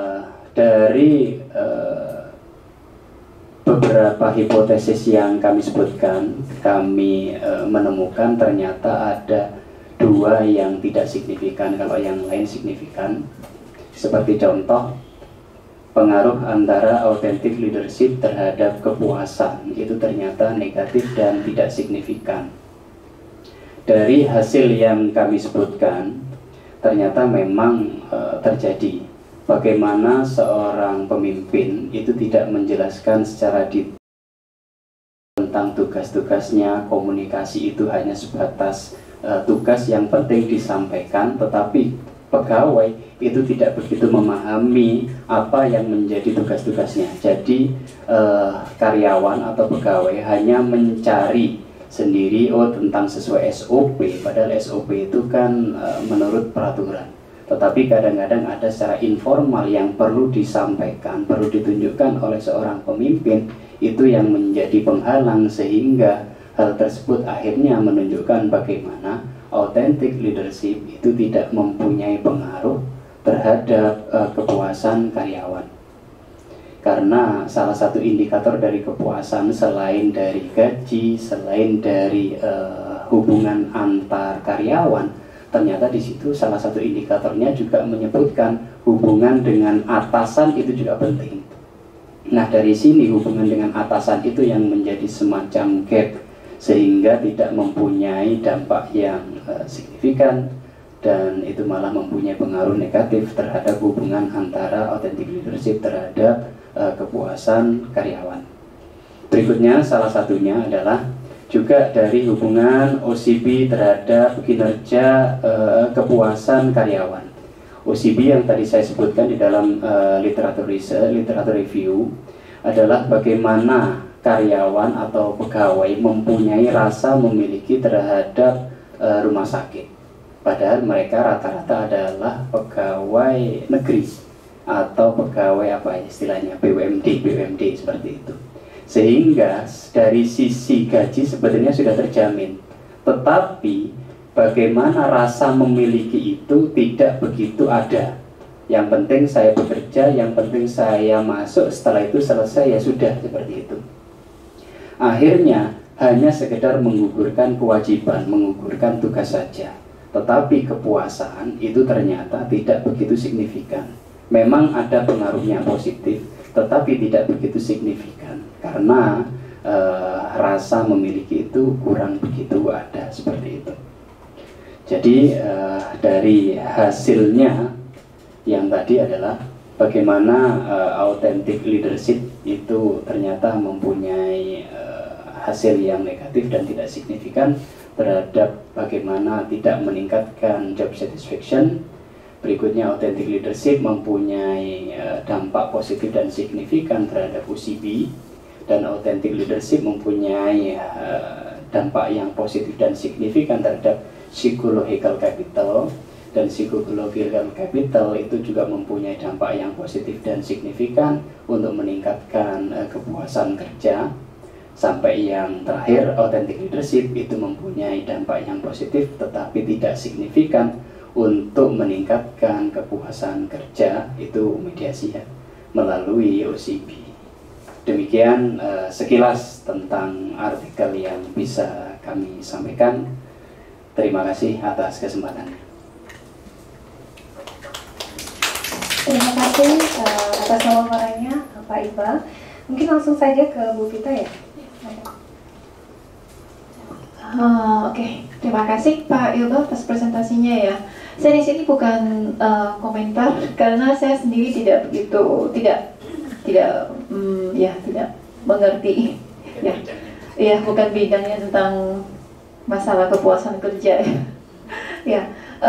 Speaker 4: beberapa hipotesis yang kami sebutkan, kami menemukan ternyata ada 2 yang tidak signifikan, kalau yang lain signifikan. Seperti contoh, pengaruh antara authentic leadership terhadap kepuasan itu ternyata negatif dan tidak signifikan. Dari hasil yang kami sebutkan, ternyata memang terjadi bagaimana seorang pemimpin itu tidak menjelaskan secara detail tentang tugas-tugasnya. Komunikasi itu hanya sebatas tugas yang penting disampaikan, tetapi pegawai itu tidak begitu memahami apa yang menjadi tugas-tugasnya. Jadi karyawan atau pegawai hanya mencari sendiri tentang sesuai SOP, padahal SOP itu kan menurut peraturan. Tetapi kadang-kadang ada secara informal yang perlu disampaikan, perlu ditunjukkan oleh seorang pemimpin, itu yang menjadi penghalang, sehingga hal tersebut akhirnya menunjukkan bagaimana authentic leadership itu tidak mempunyai pengaruh terhadap kepuasan karyawan. Karena salah satu indikator dari kepuasan selain dari gaji, selain dari hubungan antar karyawan, ternyata di situ salah satu indikatornya juga menyebutkan hubungan dengan atasan itu juga penting. Nah, dari sini hubungan dengan atasan itu yang menjadi semacam gap, sehingga tidak mempunyai dampak yang signifikan, dan itu malah mempunyai pengaruh negatif terhadap hubungan antara authentic leadership terhadap kepuasan karyawan. Berikutnya, salah satunya adalah juga dari hubungan OCB terhadap kinerja kepuasan karyawan. OCB yang tadi saya sebutkan di dalam literatur research, literatur review, adalah bagaimana karyawan atau pegawai mempunyai rasa memiliki terhadap rumah sakit. Padahal mereka rata-rata adalah pegawai negeri atau pegawai apa istilahnya BUMD seperti itu. Sehingga dari sisi gaji sebetulnya sudah terjamin, tetapi bagaimana rasa memiliki itu tidak begitu ada. Yang penting saya bekerja, yang penting saya masuk, setelah itu selesai ya sudah, seperti itu. Akhirnya hanya sekedar menggugurkan kewajiban, menggugurkan tugas saja. Tetapi kepuasan itu ternyata tidak begitu signifikan. Memang ada pengaruhnya positif, tetapi tidak begitu signifikan. Karena rasa memiliki itu kurang begitu ada, seperti itu. Jadi dari hasilnya yang tadi adalah bagaimana authentic leadership itu ternyata mempunyai hasil yang negatif dan tidak signifikan terhadap bagaimana tidak meningkatkan job satisfaction. Berikutnya, authentic leadership mempunyai dampak positif dan signifikan terhadap OCB, dan authentic leadership mempunyai dampak yang positif dan signifikan terhadap psychological capital, dan psychological capital itu juga mempunyai dampak yang positif dan signifikan untuk meningkatkan kepuasan kerja. Sampai yang terakhir, authentic leadership itu mempunyai dampak yang positif tetapi tidak signifikan untuk meningkatkan kepuasan kerja, itu mediasi ya, melalui OCB. Demikian sekilas tentang artikel yang bisa kami sampaikan. Terima kasih atas kesempatannya.
Speaker 2: Terima kasih atas wawancaranya Pak Iqbal. Mungkin langsung saja ke Bu Vita ya.
Speaker 1: Oke, terima kasih Pak Iqbal atas presentasinya ya. Saya di sini bukan komentar karena saya sendiri tidak begitu tidak mengerti ya bukan bidangnya tentang masalah kepuasan kerja ya.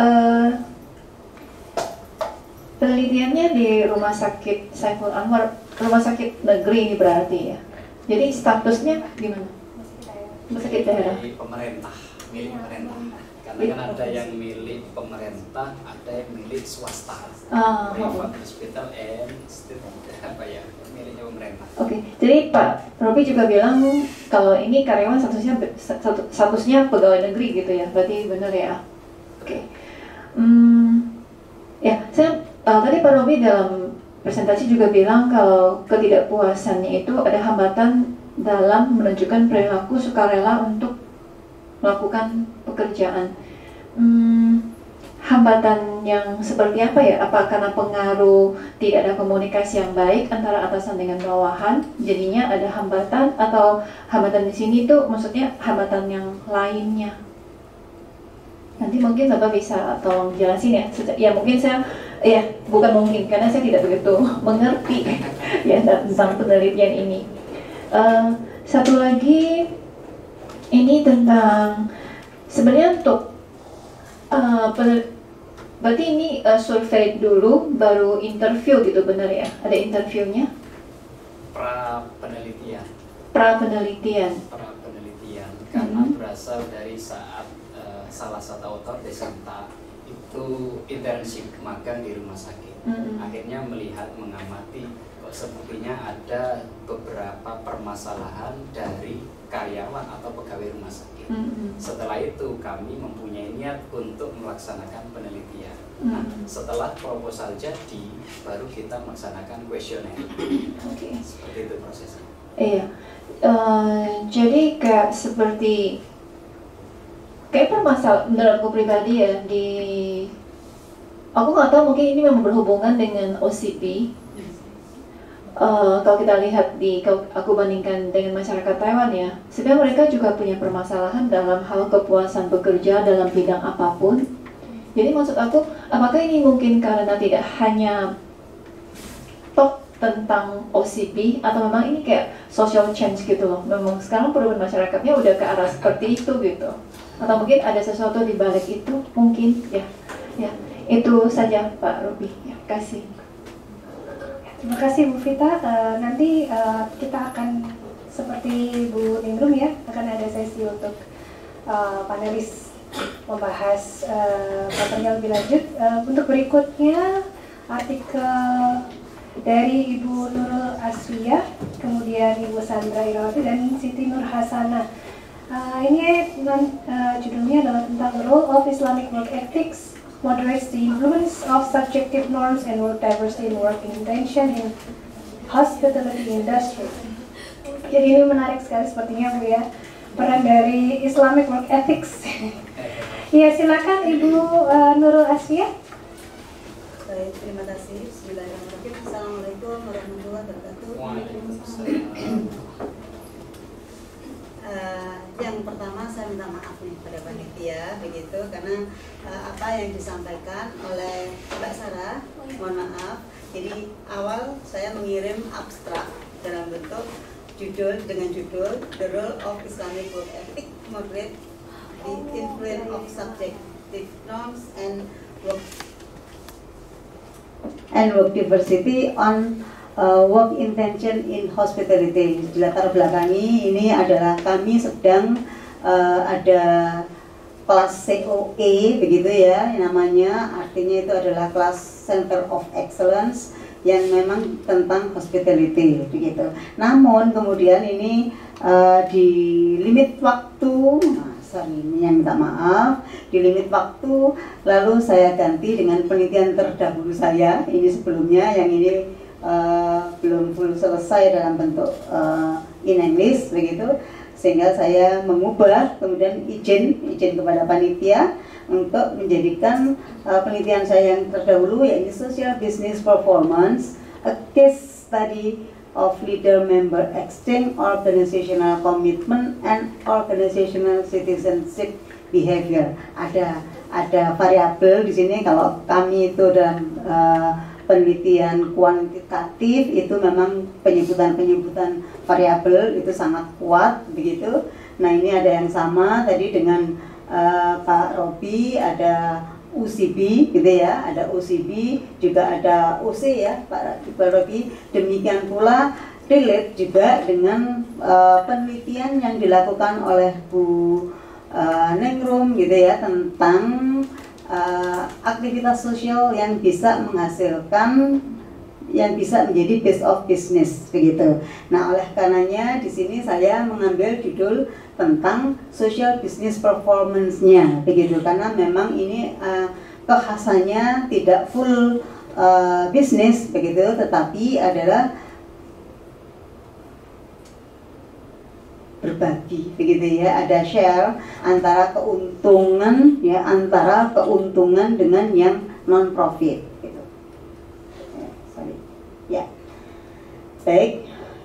Speaker 1: Penelitiannya di Rumah Sakit Saiful Anwar, rumah sakit negeri ini berarti ya. Jadi statusnya gimana? Rumah sakit daerah.
Speaker 4: Milik pemerintah. Karena kan ada yang milik pemerintah, ada yang milik swasta. Private hospital and miliknya pemerintah.
Speaker 1: Oke, jadi Pak Robi juga bilang kalau ini karyawan statusnya pegawai negeri gitu ya, berarti benar ya? Oke. Ya, saya tadi Pak Robi dalam presentasi juga bilang kalau ketidakpuasannya itu ada hambatan dalam menunjukkan perilaku sukarela untuk melakukan pekerjaan. Hambatan yang seperti apa ya? Apa karena pengaruh tidak ada komunikasi yang baik antara atasan dengan bawahan, jadinya ada hambatan, atau hambatan di sini tuh maksudnya hambatan yang lainnya? Nanti mungkin Bapak bisa tolong jelasin ya. Ya mungkin saya bukan mungkin karena saya tidak begitu mengerti ya tentang penelitian ini. Satu lagi ini tentang sebenarnya untuk berarti ini survei dulu baru interview gitu, benar ya? Ada interviewnya? Pra penelitian
Speaker 4: karena berasal dari saat salah satu author Desinta itu internship magang di rumah sakit. Akhirnya melihat, mengamati kok sepertinya ada beberapa permasalahan dari karyawan atau pegawai rumah sakit. Setelah itu kami mempunyai niat untuk melaksanakan penelitian. Nah, setelah proposal jadi, baru kita melaksanakan kuesioner. Seperti itu prosesnya.
Speaker 1: Iya. Jadi kayak seperti permasalahan menurutku pribadi ya, aku nggak tahu mungkin ini memang berhubungan dengan OCP. kalau kita lihat aku bandingkan dengan masyarakat Taiwan ya, sebenarnya mereka juga punya permasalahan dalam hal kepuasan bekerja dalam bidang apapun. Jadi maksud aku, apakah ini mungkin karena tidak hanya talk tentang OCP atau memang ini kayak social change gitu loh, memang sekarang perubahan masyarakatnya udah ke arah seperti itu gitu, atau mungkin ada sesuatu di balik itu mungkin ya. Itu saja Pak Robi, ya, kasih.
Speaker 2: Terima kasih Bu Vita. Nanti kita akan seperti Bu Ningrum ya, akan ada sesi untuk panelis membahas material lebih lanjut. Untuk berikutnya artikel dari Ibu Nurul Aswiyah, kemudian Ibu Sandra Irawati dan Siti Nur Hasanah. Ini judulnya adalah tentang the role of Islamic work ethics moderates the influence of subjective norms and work diversity in work intention in hospitality industry. Jadi ini menarik sekali sepertinya Bu ya, peran dari Islamic work ethics. Iya, silakan Ibu Nurul Aswiyah.
Speaker 5: Baik, terima kasih. Bismillahirrahmanirrahim. Assalamualaikum warahmatullahi wabarakatuh. Yang pertama saya minta maaf nih pada panitia begitu, karena apa yang disampaikan oleh Mbak Sarah, mohon maaf. Jadi awal saya mengirim abstrak dalam bentuk dengan judul The Role of Islamic Work Ethic Moderate the Influence of Subjective Norms and Work Diversity on Work Intention in Hospitality. Di latar belakangi ini adalah kami sedang ada kelas COE begitu ya namanya, artinya itu adalah kelas Center of Excellence yang memang tentang hospitality begitu. Namun kemudian ini di limit waktu, minta maaf, di limit waktu, lalu saya ganti dengan penelitian terdahulu saya ini sebelumnya, yang ini belum full selesai dalam bentuk in English begitu, sehingga saya mengubah kemudian izin kepada panitia untuk menjadikan penelitian saya yang terdahulu, yaitu Social Business Performance, a case study of leader member exchange, organizational commitment and organizational citizenship behavior. Ada variabel di sini. Kalau kami itu dalam penelitian kuantitatif itu memang penyebutan variabel itu sangat kuat begitu. Nah, ini ada yang sama tadi dengan Pak Robi, ada UCB gitu ya, ada UCB, juga ada UC ya Pak Robi. Demikian pula relate juga dengan penelitian yang dilakukan oleh Bu Ningrum gitu ya, tentang aktivitas sosial yang bisa menghasilkan, yang bisa menjadi base of business begitu. Nah, oleh karenanya di sini saya mengambil judul tentang social business performance-nya begitu, karena memang ini kekhasannya tidak full bisnis begitu, tetapi adalah berbagi begitu ya, ada share antara keuntungan ya, antara keuntungan dengan yang non profit gitu. Ya, baik.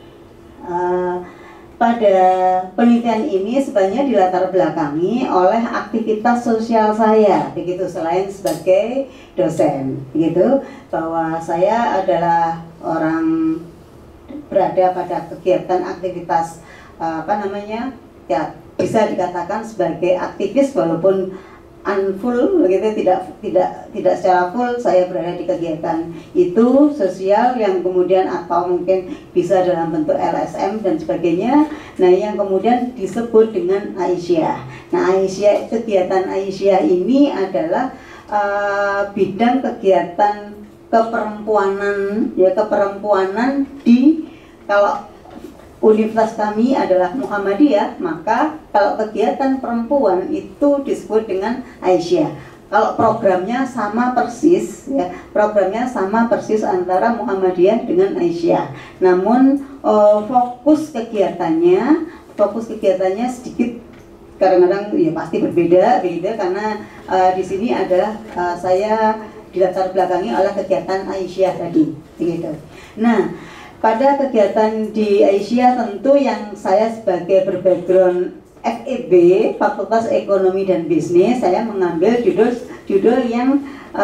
Speaker 5: Pada penelitian ini sebenarnya dilatar belakangi oleh aktivitas sosial saya begitu, selain sebagai dosen begitu, bahwa saya adalah orang berada pada kegiatan aktivitas ya bisa dikatakan sebagai aktivis walaupun unfull begitu, tidak secara full saya berada di kegiatan itu sosial yang kemudian, atau mungkin bisa dalam bentuk LSM dan sebagainya. Nah, yang kemudian disebut dengan Aisyah. Nah, kegiatan Aisyah ini adalah bidang kegiatan keperempuanan ya, keperempuanan di, kalau universitas kami adalah Muhammadiyah, maka kalau kegiatan perempuan itu disebut dengan Aisyah. Kalau programnya sama persis ya, programnya sama persis antara Muhammadiyah dengan Aisyah. Namun fokus kegiatannya sedikit kadang-kadang ya pasti berbeda begitu, karena di sini adalah saya dilatar belakangi oleh kegiatan Aisyah tadi begitu. Nah, pada kegiatan di Asia tentu yang saya sebagai berbackground FEB, Fakultas Ekonomi dan Bisnis, saya mengambil judul yang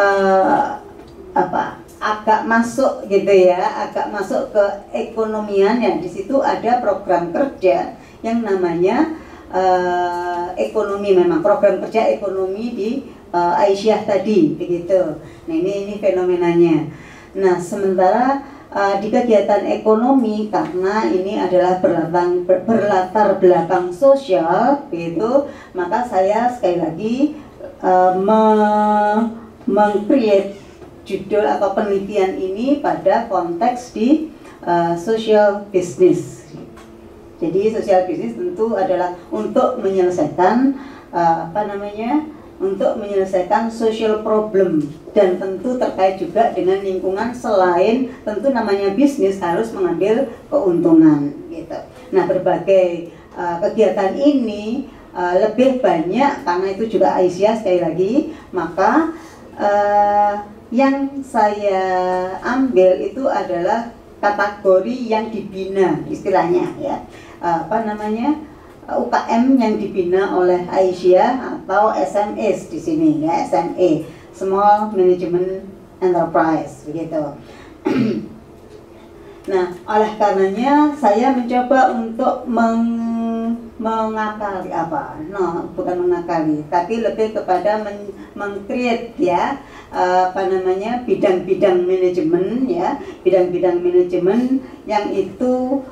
Speaker 5: agak masuk gitu ya, agak masuk ke ekonomian, yang di situ ada program kerja yang namanya ekonomi, memang program kerja ekonomi di Aisyah tadi begitu. Nah ini fenomenanya. Nah sementara di kegiatan ekonomi, karena ini adalah berlatar belakang sosial begitu, maka saya sekali lagi meng-create judul atau penelitian ini pada konteks di social business. Jadi social business tentu adalah untuk menyelesaikan untuk menyelesaikan social problem, dan tentu terkait juga dengan lingkungan, selain tentu namanya bisnis harus mengambil keuntungan gitu. Nah berbagai kegiatan ini lebih banyak karena itu juga Aisyah sekali lagi, maka yang saya ambil itu adalah kategori yang dibina istilahnya ya, UKM yang dibina oleh Aisyah atau SMEs di sini ya, SME, Small Management Enterprise begitu. Nah, oleh karenanya saya mencoba untuk mengakali bukan mengakali, tapi lebih kepada meng-create ya bidang-bidang manajemen ya, bidang-bidang manajemen yang itu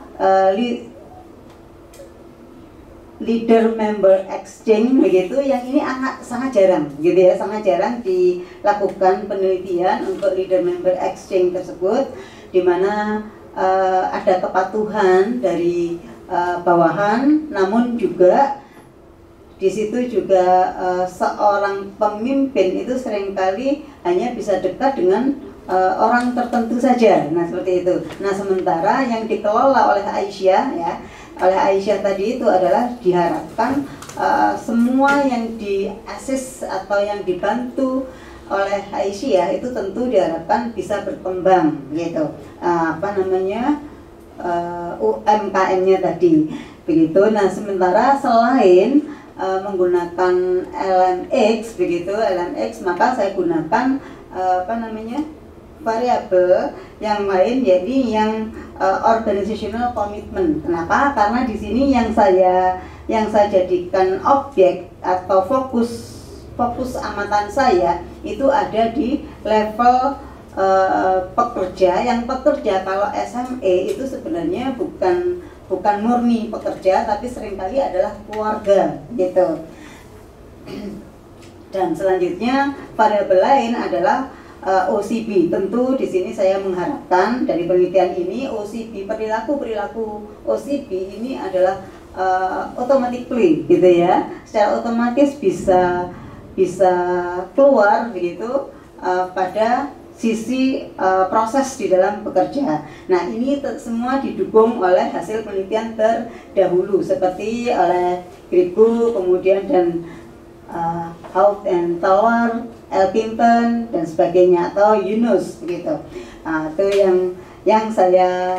Speaker 5: leader member exchange begitu, yang ini sangat jarang gitu ya, sangat jarang dilakukan penelitian untuk leader member exchange tersebut, di mana ada kepatuhan dari bawahan, namun juga di situ juga seorang pemimpin itu seringkali hanya bisa dekat dengan orang tertentu saja. Nah seperti itu. Nah sementara yang dikelola oleh Aisyah ya, oleh Aisyah tadi itu adalah diharapkan semua yang di-assist atau yang dibantu oleh Aisyah itu tentu diharapkan bisa berkembang gitu, UMKM-nya tadi begitu. Nah sementara selain menggunakan LMX begitu, LMX, maka saya gunakan variabel yang lain, yaitu yang organizational commitment. Kenapa? Karena di sini yang saya jadikan objek atau fokus amatan saya itu ada di level pekerja. Yang pekerja kalau SME itu sebenarnya bukan murni pekerja, tapi seringkali adalah keluarga gitu. Dan selanjutnya variabel lain adalah OCB. Tentu di sini saya mengharapkan dari penelitian ini OCB, perilaku OCB ini adalah automatically gitu ya, secara otomatis bisa keluar begitu pada sisi proses di dalam bekerja. Nah ini semua didukung oleh hasil penelitian terdahulu seperti oleh Grigo, kemudian dan Hout and Tower, Elkington dan sebagainya, atau Yunus begitu. Itu yang saya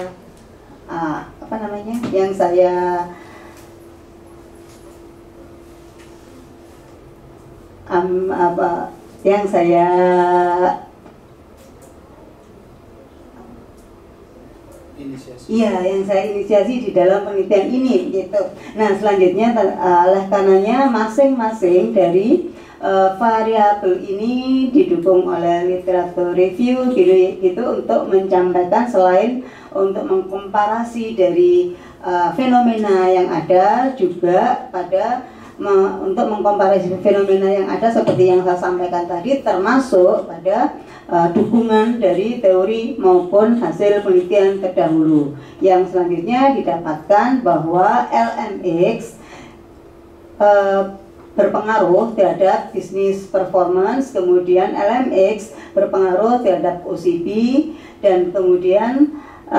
Speaker 5: yang saya inisiasi di dalam penelitian ini gitu. Nah selanjutnya oleh karenanya masing-masing dari variabel ini didukung oleh literatur review gitu untuk menyampaikan, selain untuk mengkomparasi dari fenomena yang ada, juga pada untuk mengkomparasi fenomena yang ada seperti yang saya sampaikan tadi, termasuk pada dukungan dari teori maupun hasil penelitian terdahulu. Yang selanjutnya didapatkan bahwa LMX berpengaruh terhadap bisnis performance, kemudian LMX berpengaruh terhadap OCB, dan kemudian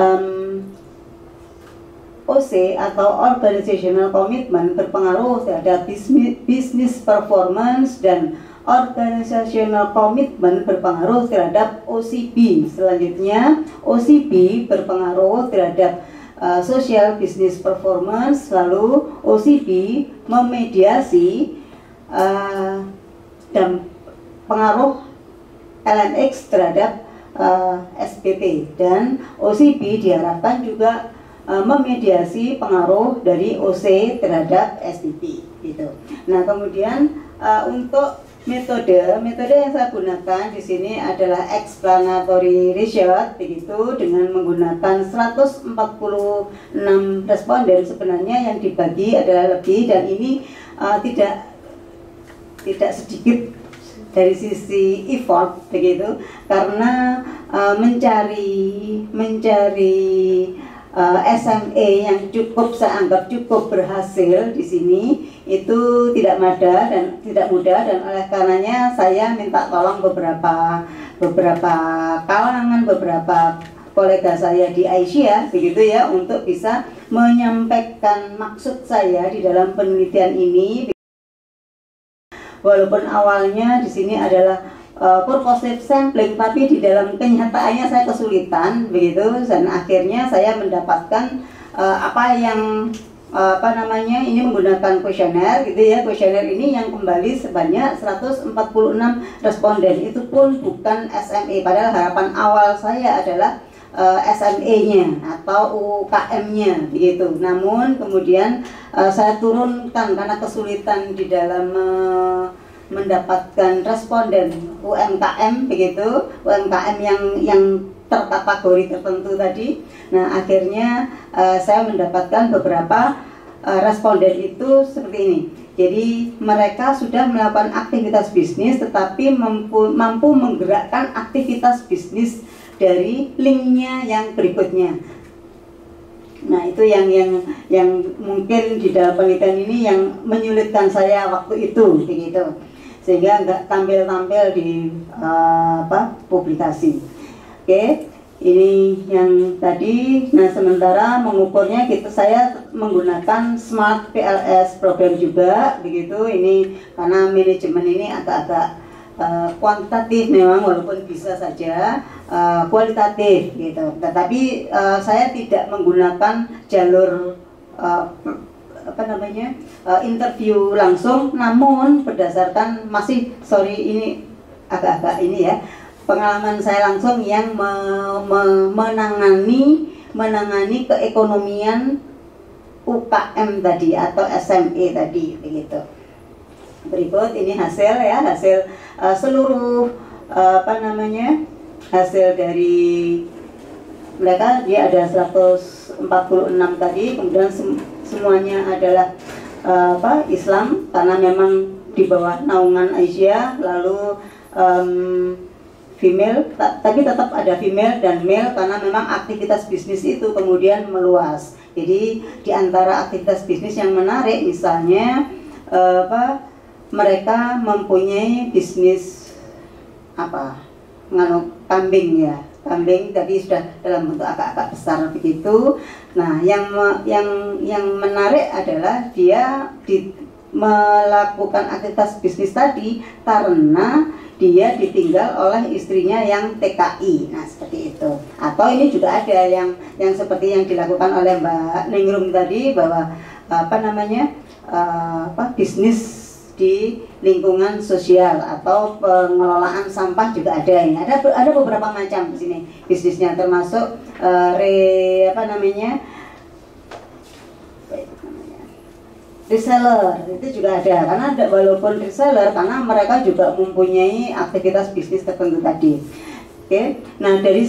Speaker 5: OC atau Organizational Commitment berpengaruh terhadap business performance, dan organizational commitment berpengaruh terhadap OCB. Selanjutnya, OCB berpengaruh terhadap social business performance. Lalu OCB memediasi dan pengaruh LNX terhadap SPP, dan OCB diharapkan juga memediasi pengaruh dari OC terhadap SPP gitu. Nah, kemudian untuk metode yang saya gunakan di sini adalah explanatory research begitu, dengan menggunakan 146 responden. Sebenarnya yang dibagi adalah lebih, dan ini tidak sedikit dari sisi effort begitu, karena mencari SMA yang saya anggap cukup berhasil di sini itu tidak mudah, dan oleh karenanya saya minta tolong beberapa kalangan, beberapa kolega saya di Asia begitu ya, untuk bisa menyampaikan maksud saya di dalam penelitian ini. Walaupun awalnya di sini adalah purposive sampling, tapi di dalam kenyataannya saya kesulitan begitu, dan akhirnya saya mendapatkan ini menggunakan kuesioner gitu ya. Kuesioner ini yang kembali sebanyak 146 responden, itu pun bukan SME, padahal harapan awal saya adalah SME-nya atau UKM-nya begitu. Namun kemudian saya turunkan karena kesulitan di dalam mendapatkan responden UMKM begitu, UMKM yang terkategori tertentu tadi. Nah, akhirnya saya mendapatkan beberapa responden itu seperti ini. Jadi mereka sudah melakukan aktivitas bisnis, tetapi mampu menggerakkan aktivitas bisnis dari linknya yang berikutnya. Nah, itu yang mungkin di dalam penelitian ini yang menyulitkan saya waktu itu begitu, sehingga nggak tampil di publikasi. Oke, ini yang tadi. Nah, sementara mengukurnya saya menggunakan Smart PLS program juga begitu. Ini karena manajemen ini agak-agak kuantitatif memang, walaupun bisa saja kualitatif gitu. Tetapi saya tidak menggunakan jalur interview langsung, namun berdasarkan ini agak-agak ini ya, pengalaman saya langsung yang menangani keekonomian UKM tadi atau SME tadi begitu. Berikut ini hasil seluruh hasil dari mereka. Dia ada 146 tadi, kemudian semuanya adalah Islam karena memang di bawah naungan Asia. Lalu female, tapi tetap ada female dan male karena memang aktivitas bisnis itu kemudian meluas. Jadi di antara aktivitas bisnis yang menarik misalnya mereka mempunyai bisnis kambing ya, kambing tapi sudah dalam bentuk agak-agak besar begitu. Nah, yang menarik adalah dia melakukan aktivitas bisnis tadi karena dia ditinggal oleh istrinya yang TKI. Nah, seperti itu. Atau ini juga ada yang seperti yang dilakukan oleh Mbak Ningrum tadi, bahwa bisnis di lingkungan sosial atau pengelolaan sampah juga ada. Ini ada beberapa macam di sini bisnisnya, termasuk reseller itu juga ada, karena walaupun reseller karena mereka juga mempunyai aktivitas bisnis tertentu tadi. Oke. Nah, dari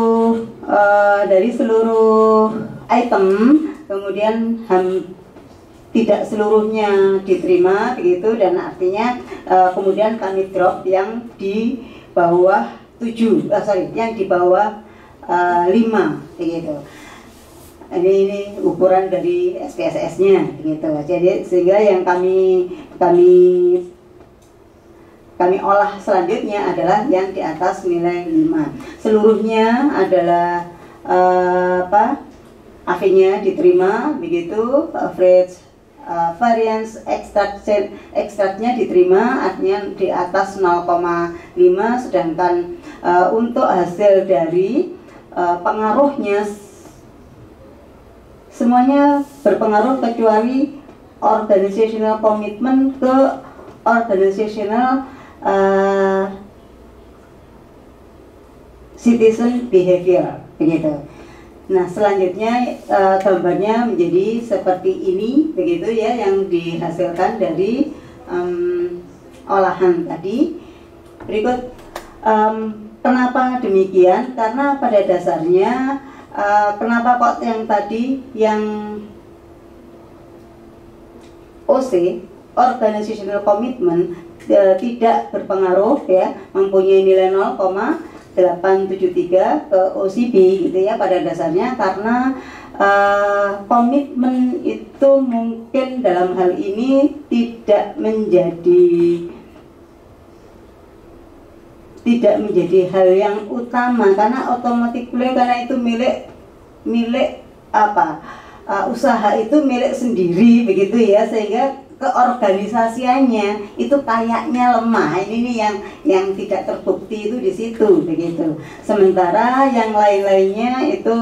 Speaker 5: seluruh item kemudian tidak seluruhnya diterima begitu, dan artinya kemudian kami drop yang di bawah 7, yang di bawah 5 begitu. Ini ukuran dari SPSS-nya gitu. Jadi sehingga yang kami olah selanjutnya adalah yang di atas nilai 5. Seluruhnya adalah AV-nya diterima begitu, average variance ekstraknya diterima, artinya di atas 0,5, sedangkan untuk hasil dari pengaruhnya semuanya berpengaruh kecuali organizational commitment ke organizational citizen behavior, begitu. Nah, selanjutnya gambarnya menjadi seperti ini, begitu ya, yang dihasilkan dari olahan tadi. Berikut, kenapa demikian? Karena pada dasarnya kenapa kok yang tadi yang OC, organizational commitment, tidak berpengaruh ya, mempunyai nilai 0,873 ke OCB gitu ya, pada dasarnya karena komitmen itu mungkin dalam hal ini tidak menjadi hal yang utama, karena otomatis karena itu milik usaha itu milik sendiri begitu ya, sehingga keorganisasiannya itu kayaknya lemah. Ini nih yang tidak terbukti itu di situ begitu. Sementara yang lain-lainnya itu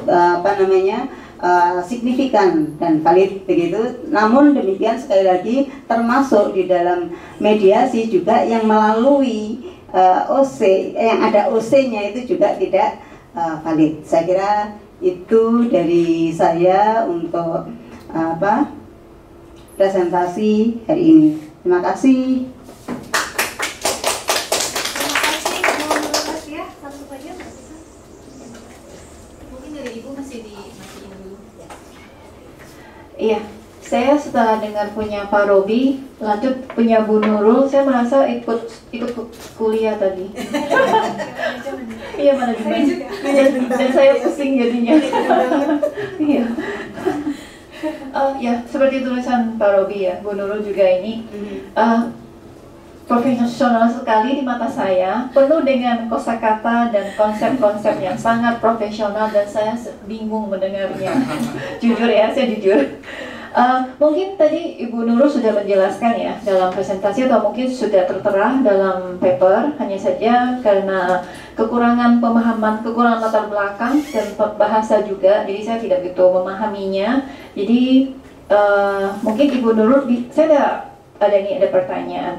Speaker 5: signifikan dan valid begitu. Namun demikian sekali lagi termasuk di dalam mediasi juga yang melalui OC, yang ada OC-nya itu juga tidak valid. Saya kira itu dari saya untuk presentasi hari ini. Terima kasih.
Speaker 2: Terima kasih Bu Asia. Satu saja.
Speaker 1: Mungkin dari Ibu masih dulu. Iya, saya setelah dengar punya Pak Robi, lanjut punya Bu Nurul, saya merasa ikut kuliah tadi. Iya, manajemen. Dan saya pusing jadinya. Iya. Ya, seperti tulisan Pak Robi ya, Bu Nurul juga ini profesional sekali di mata saya, penuh dengan kosakata dan konsep-konsep yang sangat profesional, dan saya bingung mendengarnya. Jujur ya, saya jujur. Mungkin tadi Ibu Nurul sudah menjelaskan ya dalam presentasi, atau mungkin sudah tertera dalam paper, hanya saja karena kekurangan pemahaman, kekurangan latar belakang dan bahasa juga, jadi saya tidak begitu memahaminya. Jadi mungkin Ibu Nurul, saya ada pertanyaan.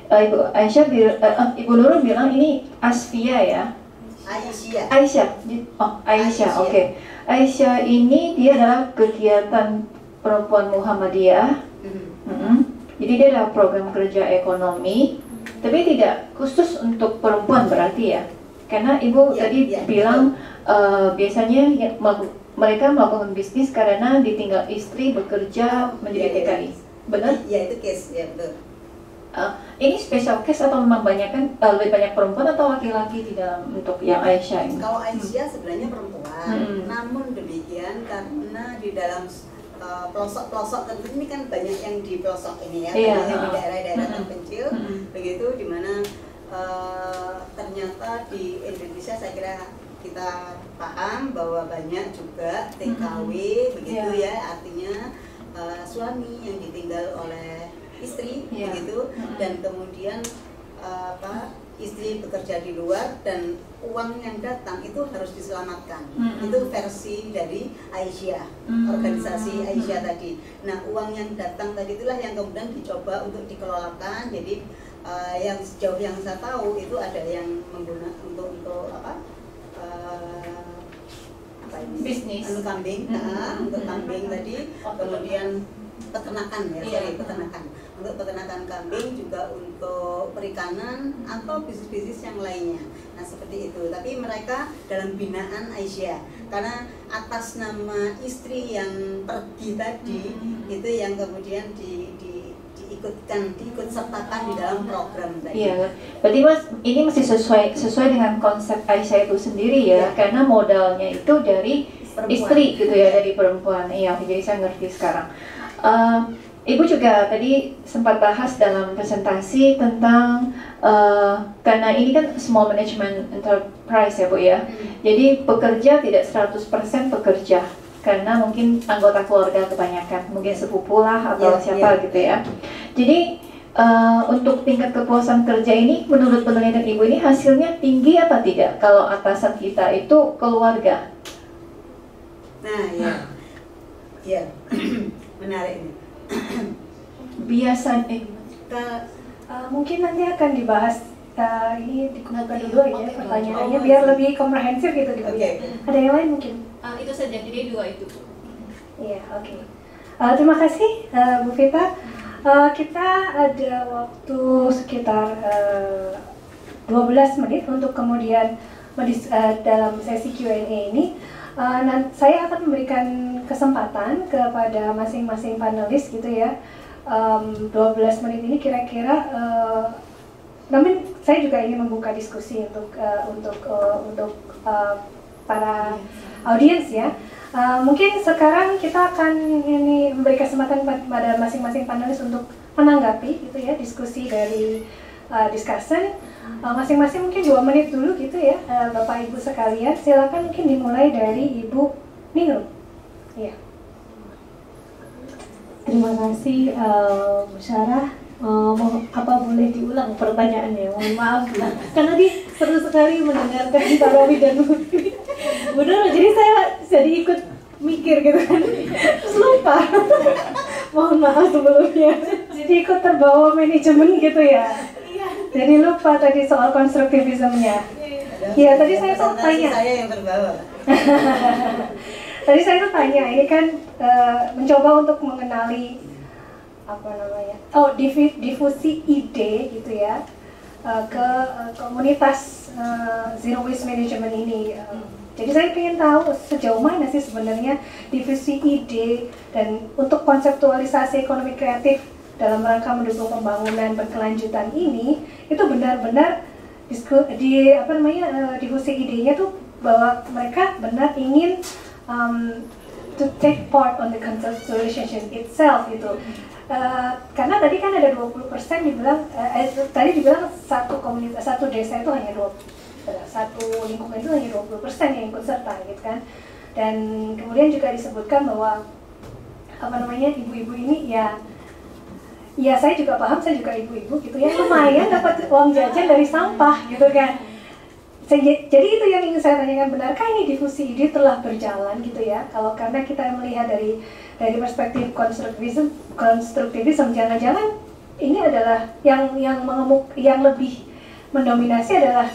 Speaker 1: Ibu Nurul bilang ini Asfia ya? Aisyah. Oh, Aisyah, oke. Aisyah ini dia adalah kegiatan perempuan Muhammadiyah. Jadi dia adalah program kerja ekonomi, tapi tidak khusus untuk perempuan berarti ya? Karena Ibu tadi bilang biasanya mereka melakukan bisnis karena ditinggal istri bekerja menjadi TKI. Benar?
Speaker 5: Ya, itu case, ya betul.
Speaker 1: Ini special case atau memang lebih banyak perempuan atau laki-laki di dalam untuk yang Aisyah ini?
Speaker 5: Kalau Aisyah sebenarnya perempuan, namun demikian karena di dalam pelosok-pelosok tentu ini kan banyak yang di pelosok ini ya, banyak yang di daerah-daerah terpencil, begitu, dimana ternyata di Indonesia saya kira kita paham bahwa banyak juga TKW begitu ya, artinya suami yang ditinggal oleh istri begitu, dan kemudian istri bekerja di luar dan uang yang datang itu harus diselamatkan. Itu versi dari Aisyah, organisasi Aisyah tadi. Nah, uang yang datang tadi itulah yang kemudian dicoba untuk dikelolakan. Jadi yang sejauh yang saya tahu itu ada yang menggunakan untuk
Speaker 1: bisnis
Speaker 5: untuk kambing, untuk kambing tadi, kemudian peternakan ya, peternakan. Untuk peternakan kambing, juga untuk perikanan atau bisnis-bisnis yang lainnya. Nah, seperti itu. Tapi mereka dalam binaan Aisyah, karena atas nama istri yang pergi tadi itu yang kemudian diikut sertakan di dalam program tadi.
Speaker 1: Iya, berarti Mas ini masih sesuai dengan konsep Aisyah itu sendiri ya, karena modalnya itu dari perempuan. Istri gitu ya, dari perempuan. Iya, jadi saya ngerti sekarang. Ibu juga tadi sempat bahas dalam presentasi tentang karena ini kan small management enterprise ya Bu ya. Jadi pekerja tidak 100% pekerja. karena mungkin anggota keluarga kebanyakan, mungkin sepupu lah atau siapa gitu ya. Jadi untuk tingkat kepuasan kerja ini menurut penelitian Ibu ini hasilnya tinggi apa tidak kalau atasan kita itu keluarga?
Speaker 5: Nah ya menarik ini.
Speaker 1: Biasanya
Speaker 2: mungkin nanti akan dibahas, ini dikumpulkan dulu ya pertanyaannya biar lebih komprehensif gitu gitu. Ada yang lain mungkin?
Speaker 3: Itu saja, jadi 2 itu.
Speaker 2: Iya, oke. Terima kasih Bu Vita. Kita ada waktu sekitar 12 menit untuk kemudian dalam sesi Q&A ini. Saya akan memberikan kesempatan kepada masing-masing panelis gitu ya. 12 menit ini kira-kira, namun saya juga ingin membuka diskusi untuk para audiens ya. Mungkin sekarang kita akan ini memberi kesempatan pada masing-masing panelis untuk menanggapi gitu ya diskusi dari discussion. Masing-masing mungkin 2 menit dulu gitu ya, Bapak Ibu sekalian. Silakan mungkin dimulai dari Ibu Ningrum. Iya.
Speaker 3: Terima kasih Bu Sarah. Apa boleh diulang pertanyaannya? Mohon maaf karena seru sekali mendengarkan Pak Robi dan Bu Nurul, jadi saya jadi ikut mikir gitu kan, terus lupa. Mohon maaf sebelumnya.
Speaker 2: Jadi ikut terbawa manajemen gitu ya. Jadi lupa tadi soal konstruktivismenya. Iya, tadi saya tuh tanya.
Speaker 5: Saya yang terbawa.
Speaker 2: Tadi saya tuh tanya, ini kan mencoba untuk mengenali apa namanya? Difusi ide gitu ya ke komunitas zero waste management ini. Jadi saya ingin tahu sejauh mana sih sebenarnya difusi ide dan untuk konseptualisasi ekonomi kreatif dalam rangka mendukung pembangunan berkelanjutan ini itu benar-benar difusi idenya tuh bahwa mereka benar ingin to take part on the conceptualization itself gitu. Karena tadi kan ada 20% dibilang, tadi dibilang satu komunitas, satu desa itu hanya 20%, satu lingkungan itu hanya 20% yang ikut serta gitu kan. Dan kemudian juga disebutkan bahwa ibu-ibu ini ya saya juga paham, saya juga ibu-ibu gitu ya, lumayan dapat uang jajan dari sampah gitu kan. Jadi itu yang ingin saya tanyakan, benarkah ini difusi ide telah berjalan gitu ya? Kalau karena kita melihat dari perspektif konstruktivisme, jangan-jangan ini adalah yang lebih mendominasi adalah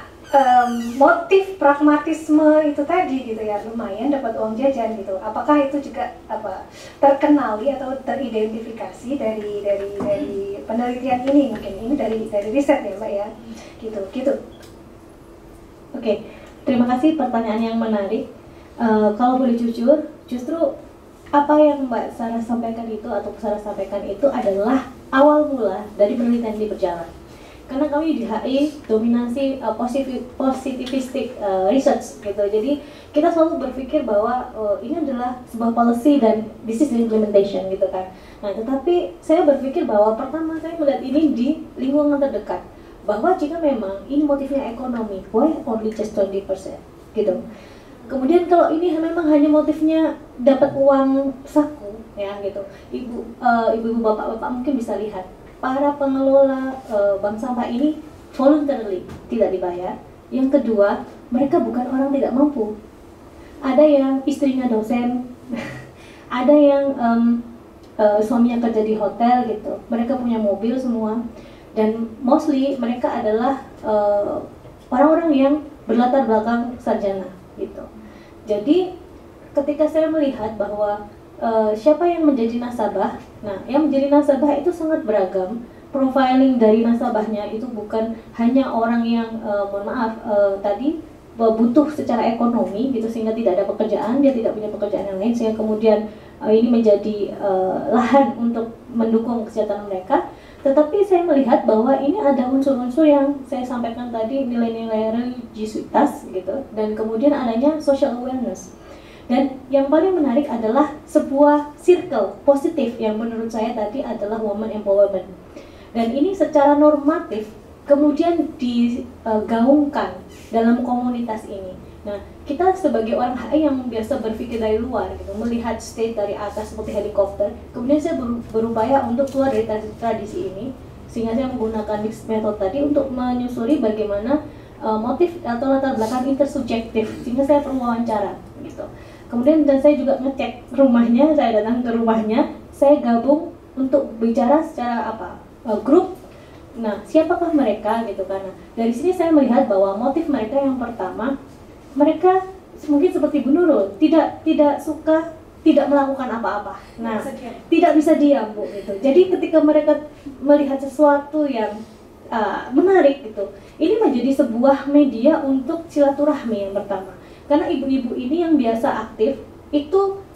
Speaker 2: motif pragmatisme itu tadi gitu ya, lumayan dapat uang jajan gitu. Apakah itu juga terkenali atau teridentifikasi dari penelitian ini? Mungkin ini dari riset ya Mbak ya, gitu.
Speaker 3: Oke, terima kasih, pertanyaan yang menarik. Kalau boleh jujur, justru apa yang Mbak Sarah sampaikan itu atau Sarah sampaikan itu adalah awal mula dari penelitian ini berjalan. Karena kami di HI dominasi positivistic research gitu. Jadi kita selalu berpikir bahwa ini adalah sebuah policy dan this is implementation gitu kan. Nah, tetapi saya berpikir bahwa pertama saya melihat ini di lingkungan terdekat. Bahwa jika memang ini motifnya ekonomi, why only just 20% gitu. Kemudian kalau ini memang hanya motifnya dapat uang saku ya gitu, ibu-ibu bapak-bapak mungkin bisa lihat para pengelola bank sampah ini voluntarily tidak dibayar. Yang kedua, mereka bukan orang tidak mampu. Ada yang istrinya dosen, ada yang suaminya kerja di hotel gitu. Mereka punya mobil semua. Dan mostly mereka adalah orang-orang yang berlatar belakang sarjana gitu. Jadi ketika saya melihat bahwa siapa yang menjadi nasabah, nah yang menjadi nasabah itu sangat beragam. Profiling dari nasabahnya itu bukan hanya orang yang tadi butuh secara ekonomi gitu sehingga tidak ada pekerjaan, dia tidak punya pekerjaan yang lain sehingga kemudian ini menjadi lahan untuk mendukung kesejahteraan mereka. Tetapi saya melihat bahwa ini ada unsur-unsur yang saya sampaikan tadi, nilai-nilai religiusitas gitu, dan kemudian adanya social awareness. Dan yang paling menarik adalah sebuah circle positif yang menurut saya tadi adalah woman empowerment. Dan ini secara normatif kemudian digaungkan dalam komunitas ini. Nah, kita sebagai orang HI yang biasa berpikir dari luar gitu, melihat state dari atas seperti helikopter, kemudian saya berupaya untuk keluar dari tradisi ini, sehingga saya menggunakan mixed method tadi untuk menyusuri bagaimana motif atau latar belakang intersubjektif, sehingga saya perlu wawancara gitu. Kemudian dan saya juga ngecek rumahnya, saya datang ke rumahnya, saya gabung untuk bicara secara grup. Nah, siapakah mereka gitu, karena dari sini saya melihat bahwa motif mereka yang pertama, mereka mungkin seperti Bu Nurul, tidak suka, tidak melakukan apa-apa. Nah, tidak bisa diam, Bu, gitu. Jadi ketika mereka melihat sesuatu yang menarik gitu, ini menjadi sebuah media untuk silaturahmi yang pertama. Karena ibu-ibu ini yang biasa aktif itu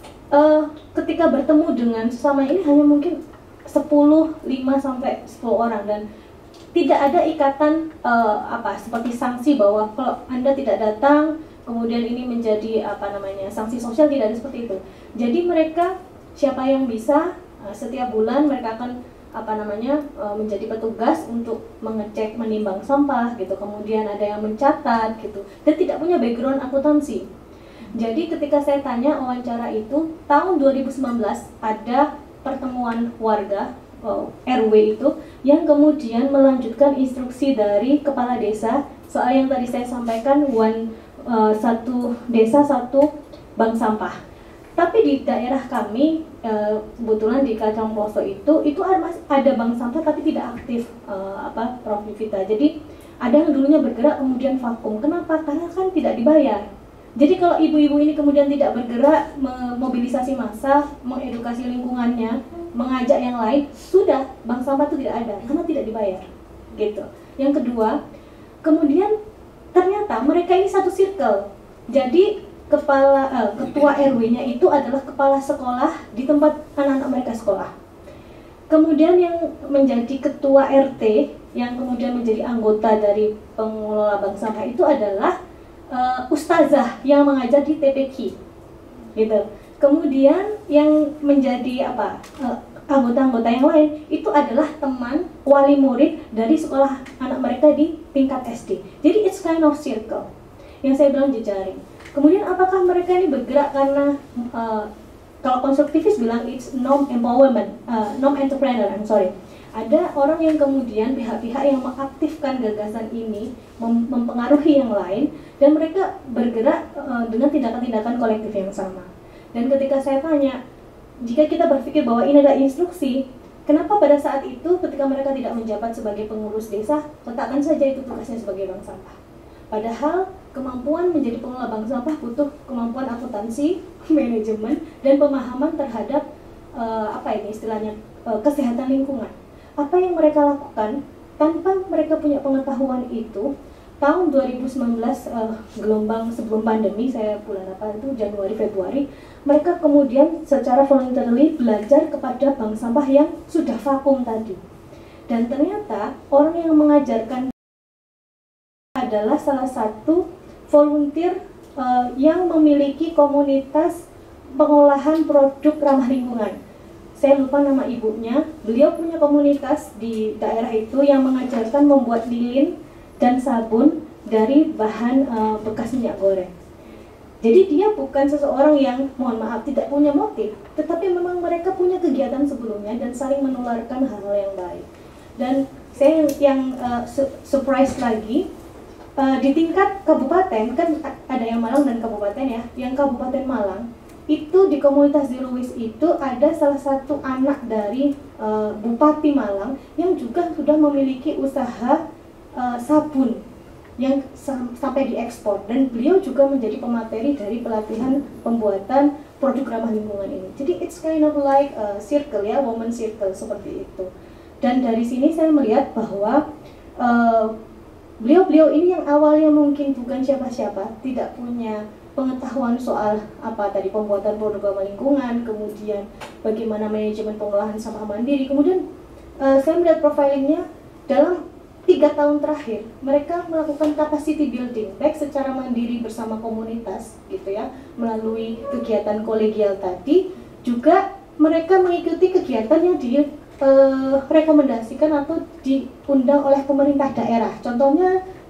Speaker 3: ketika bertemu dengan sesama ini hanya mungkin 5 sampai 10 orang, dan tidak ada ikatan seperti sanksi bahwa kalau Anda tidak datang kemudian ini menjadi sanksi sosial, tidak ada seperti itu. Jadi mereka siapa yang bisa setiap bulan mereka akan menjadi petugas untuk mengecek, menimbang sampah gitu. Kemudian ada yang mencatat gitu, dan tidak punya background akuntansi. Jadi ketika saya tanya wawancara itu tahun 2019 ada pertemuan warga RW itu yang kemudian melanjutkan instruksi dari kepala desa soal yang tadi saya sampaikan, satu desa satu bank sampah. Tapi di daerah kami kebetulan di Kacang Ploso itu ada bank sampah tapi tidak aktif, Prof Yuvita. Jadi ada yang dulunya bergerak kemudian vakum. Kenapa? Karena kan tidak dibayar. Jadi kalau ibu-ibu ini kemudian tidak bergerak, memobilisasi massa, mengedukasi lingkungannya, mengajak yang lain, sudah bank sampah itu tidak ada karena tidak dibayar, gitu. Yang kedua, kemudian ternyata mereka ini satu circle. Jadi ketua RW-nya itu adalah kepala sekolah di tempat anak-anak mereka sekolah. Kemudian yang menjadi ketua RT, yang kemudian menjadi anggota dari pengelola bank sampah itu adalah ustazah yang mengajar di TPQ, gitu. Kemudian yang menjadi anggota-anggota yang lain itu adalah teman wali murid dari sekolah anak mereka di tingkat SD. Jadi it's kind of circle yang saya bilang jejaring. Kemudian apakah mereka ini bergerak karena kalau konstruktivis bilang it's non-empowerment, non-entrepreneur, ada orang yang kemudian pihak-pihak yang mengaktifkan gagasan ini mempengaruhi yang lain, dan mereka bergerak dengan tindakan-tindakan kolektif yang sama. Dan ketika saya tanya, jika kita berpikir bahwa ini adalah instruksi, kenapa pada saat itu ketika mereka tidak menjabat sebagai pengurus desa, letakkan saja itu tugasnya sebagai bank sampah? Padahal kemampuan menjadi pengelola bank sampah butuh kemampuan akuntansi, manajemen, dan pemahaman terhadap kesehatan lingkungan. Apa yang mereka lakukan tanpa mereka punya pengetahuan itu, tahun 2019 gelombang sebelum pandemi, saya bulan Januari Februari, mereka kemudian secara voluntarily belajar kepada bank sampah yang sudah vakum tadi. Dan ternyata orang yang mengajarkan adalah salah satu volunteer yang memiliki komunitas pengolahan produk ramah lingkungan. Saya lupa nama ibunya. Beliau punya komunitas di daerah itu yang mengajarkan membuat lilin dan sabun dari bahan bekas minyak goreng. Jadi dia bukan seseorang yang, mohon maaf, tidak punya motif, tetapi memang mereka punya kegiatan sebelumnya dan saling menularkan hal-hal yang baik. Dan saya yang surprise lagi, di tingkat kabupaten, kan ada yang Malang dan kabupaten ya, yang Kabupaten Malang itu di komunitas Zero Waste itu ada salah satu anak dari Bupati Malang yang juga sudah memiliki usaha sabun yang sampai diekspor, dan beliau juga menjadi pemateri dari pelatihan pembuatan produk ramah lingkungan ini. Jadi it's kind of like circle ya, woman circle seperti itu. Dan dari sini saya melihat bahwa beliau-beliau ini yang awalnya mungkin bukan siapa-siapa, tidak punya pengetahuan soal pembuatan produk ramah lingkungan, kemudian bagaimana manajemen pengolahan sampah mandiri. Kemudian saya melihat profilingnya dalam 3 tahun terakhir mereka melakukan capacity building baik secara mandiri bersama komunitas gitu ya, melalui kegiatan kolegial tadi, juga mereka mengikuti kegiatan yang direkomendasikan atau diundang oleh pemerintah daerah. Contohnya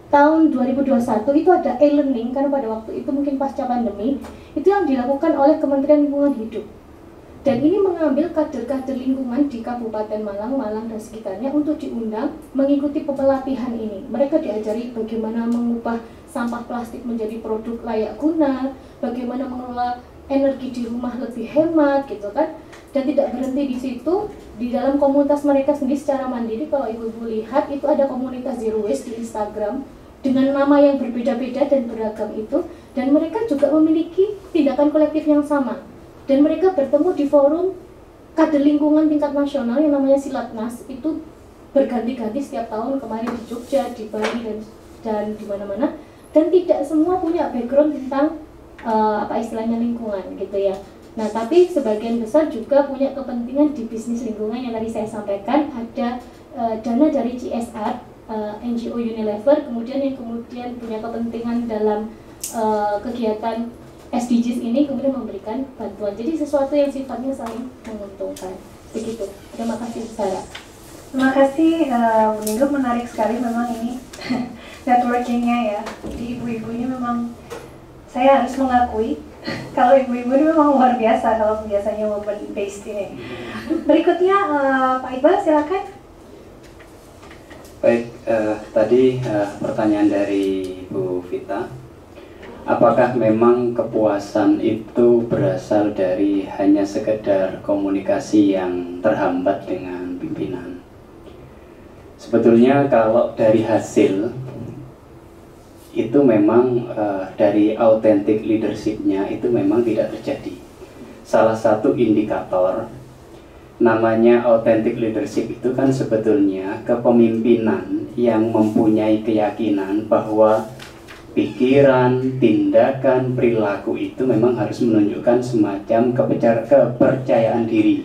Speaker 3: tahun 2021 itu ada e-learning, karena pada waktu itu mungkin pasca pandemi, itu yang dilakukan oleh Kementerian Lingkungan Hidup. Dan ini mengambil kader-kader lingkungan di Kabupaten Malang, Malang dan sekitarnya untuk diundang mengikuti pelatihan ini. Mereka diajari bagaimana mengubah sampah plastik menjadi produk layak guna, bagaimana mengelola energi di rumah lebih hemat gitu kan. Dan tidak berhenti di situ, di dalam komunitas mereka sendiri secara mandiri, kalau ibu-ibu lihat itu ada komunitas Zero Waste di Instagram dengan nama yang berbeda-beda dan beragam itu, dan mereka juga memiliki tindakan kolektif yang sama. Dan mereka bertemu di forum kader lingkungan tingkat nasional yang namanya Silatnas, itu berganti-ganti setiap tahun, kemarin di Jogja, di Bali dan di mana-mana, dan tidak semua punya background tentang apa istilahnya lingkungan gitu ya. Nah, tapi sebagian besar juga punya kepentingan di bisnis lingkungan yang tadi saya sampaikan. Ada dana dari CSR, NGO Unilever, kemudian punya kepentingan dalam kegiatan SDGs ini, kemudian memberikan bantuan. Jadi sesuatu yang sifatnya saling menguntungkan. Begitu. Terima kasih, Sarah.
Speaker 2: Terima kasih, Bu Ningrum, menarik sekali memang ini networkingnya ya. Jadi ibu-ibu ini memang, saya harus mengakui kalau ibu-ibu ini memang luar biasa kalau biasanya women based ini. Berikutnya Pak Iqbal, silakan.
Speaker 4: Baik, tadi pertanyaan dari Bu Vita, apakah memang kepuasan itu berasal dari hanya sekedar komunikasi yang terhambat dengan pimpinan? Sebetulnya kalau dari hasil itu memang dari authentic leadership-nya itu memang tidak terjadi. Salah satu indikator namanya authentic leadership itu kan sebetulnya kepemimpinan yang mempunyai keyakinan bahwa pikiran, tindakan, perilaku itu memang harus menunjukkan semacam kepercayaan diri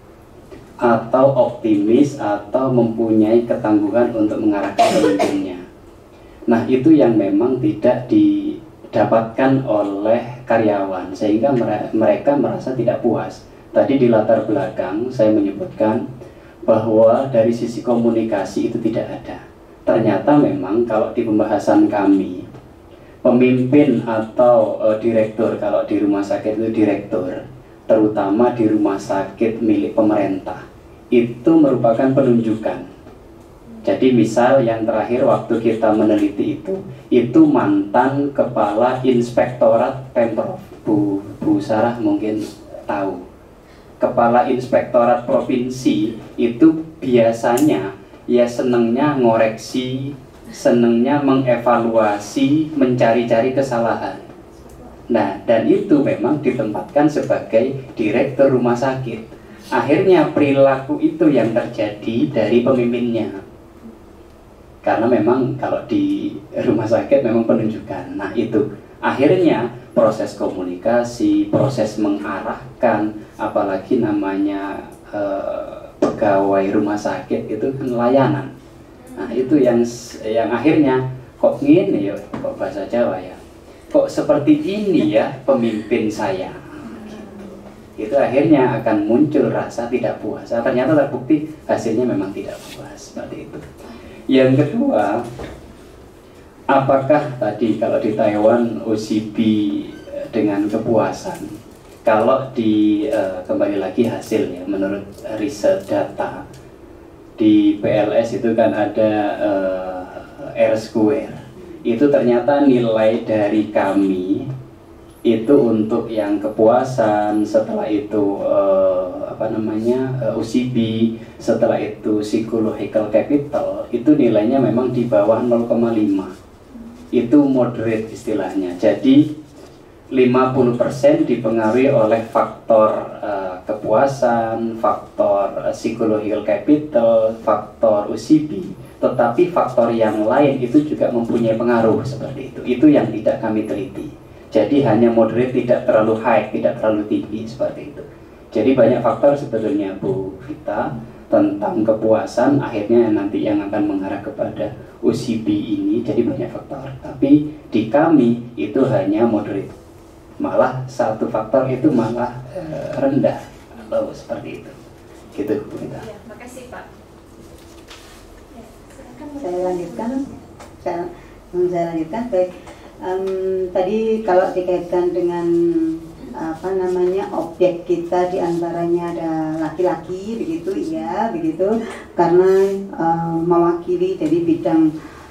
Speaker 4: atau optimis atau mempunyai ketangguhan untuk mengarahkan pemimpinnya. Nah, itu yang memang tidak didapatkan oleh karyawan, sehingga mereka merasa tidak puas. Tadi di latar belakang saya menyebutkan bahwa dari sisi komunikasi itu tidak ada. Ternyata memang kalau di pembahasan kami, pemimpin atau direktur, kalau di rumah sakit itu direktur, terutama di rumah sakit milik pemerintah, itu merupakan penunjukan. Jadi misal yang terakhir waktu kita meneliti itu mantan kepala inspektorat Pemprov, Bu Sarah mungkin tahu. Kepala inspektorat provinsi itu biasanya ya senengnya ngoreksi, senengnya mengevaluasi, mencari-cari kesalahan. Nah, dan itu memang ditempatkan sebagai direktur rumah sakit. Akhirnya perilaku itu yang terjadi dari pemimpinnya. Karena memang kalau di rumah sakit memang penunjukan. Nah, itu akhirnya proses komunikasi, proses mengarahkan, apalagi namanya pegawai rumah sakit itu kan layanan. Nah, itu yang akhirnya kok gini ya, kok bahasa Jawa ya, kok seperti ini ya pemimpin saya. Itu akhirnya akan muncul rasa tidak puas. Nah, ternyata terbukti hasilnya memang tidak puas, seperti itu. Yang kedua, apakah tadi kalau di Taiwan OCB dengan kepuasan? Kalau di kembali lagi hasilnya menurut riset data di PLS itu kan ada R-square. Itu ternyata nilai dari kami itu untuk yang kepuasan, setelah itu OCB, setelah itu psychological capital, itu nilainya memang di bawah 0,5. Itu moderate istilahnya. Jadi 50% dipengaruhi oleh faktor kepuasan, faktor psychological capital, faktor OCB. Tetapi faktor yang lain itu juga mempunyai pengaruh seperti itu. Itu yang tidak kami teliti. Jadi hanya moderate, tidak terlalu high, tidak terlalu tinggi seperti itu. Jadi banyak faktor sebetulnya Bu Vita tentang kepuasan, akhirnya nanti yang akan mengarah kepada OCB ini. Jadi banyak faktor. Tapi di kami itu hanya moderate. Malah satu faktor itu malah rendah, low seperti itu. Gitu Bu Vita.
Speaker 1: Ya, makasih Pak.
Speaker 5: Saya lanjutkan. Saya lanjutkan. Baik, tadi kalau dikaitkan dengan apa namanya objek kita diantaranya ada laki-laki begitu, iya begitu, karena mewakili dari bidang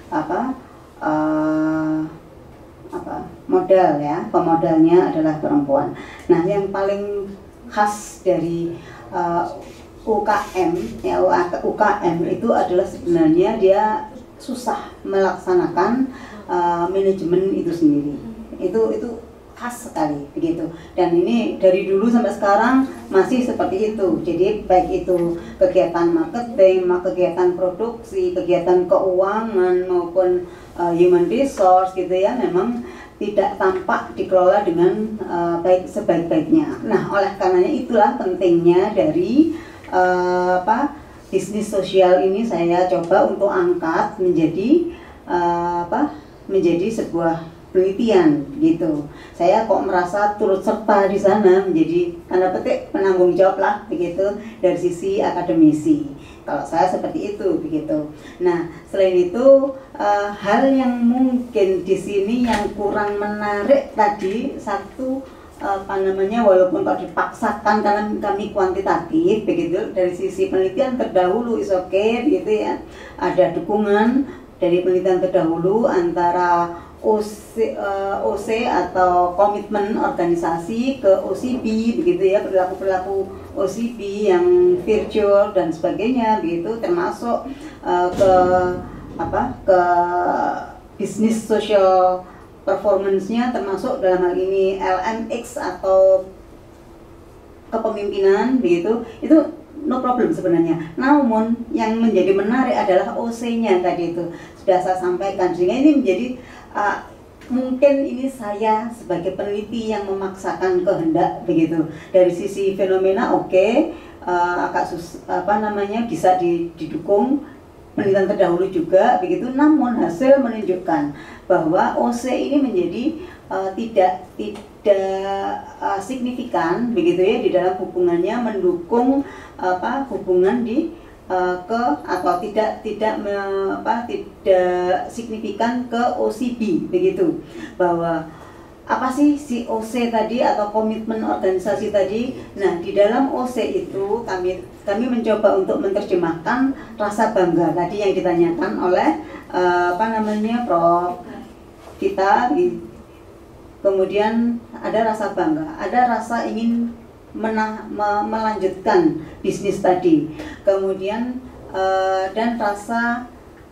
Speaker 5: modal ya, pemodalnya adalah perempuan. Nah, yang paling khas dari UKM ya, UKM itu adalah sebenarnya dia susah melaksanakan manajemen itu sendiri. Itu khas sekali begitu, dan ini dari dulu sampai sekarang masih seperti itu. Jadi baik itu kegiatan marketing, kegiatan produksi, kegiatan keuangan maupun human resource gitu ya, memang tidak tampak dikelola dengan baik sebaik-baiknya. Nah, oleh karenanya itulah pentingnya dari bisnis sosial ini saya coba untuk angkat menjadi menjadi sebuah penelitian gitu. Saya kok merasa turut serta di sana menjadi tanda petik penanggung jawab lah begitu dari sisi akademisi. Kalau saya seperti itu begitu. Nah, selain itu hal yang mungkin di sini yang kurang menarik tadi satu walaupun kalau dipaksakan karena kami kuantitatif begitu, dari sisi penelitian terdahulu is okay begitu ya. Ada dukungan dari penelitian terdahulu antara OC atau komitmen organisasi ke OCB begitu ya, perilaku OCB yang virtual dan sebagainya begitu, termasuk ke bisnis social performance-nya, termasuk dalam hal ini LMX atau kepemimpinan begitu, itu no problem sebenarnya. Namun yang menjadi menarik adalah OC-nya tadi itu sudah saya sampaikan, sehingga ini menjadi mungkin ini saya sebagai peneliti yang memaksakan kehendak begitu. Dari sisi fenomena bisa didukung penelitian terdahulu juga begitu, namun hasil menunjukkan bahwa OC ini menjadi tidak signifikan begitu ya di dalam hubungannya mendukung hubungan atau tidak signifikan ke OCB begitu. Bahwa apa sih si OC tadi atau komitmen organisasi tadi? Nah, di dalam OC itu kami mencoba untuk menerjemahkan rasa bangga tadi yang ditanyakan oleh Prof kita. Kemudian ada rasa bangga, ada rasa ingin melanjutkan bisnis tadi, kemudian dan rasa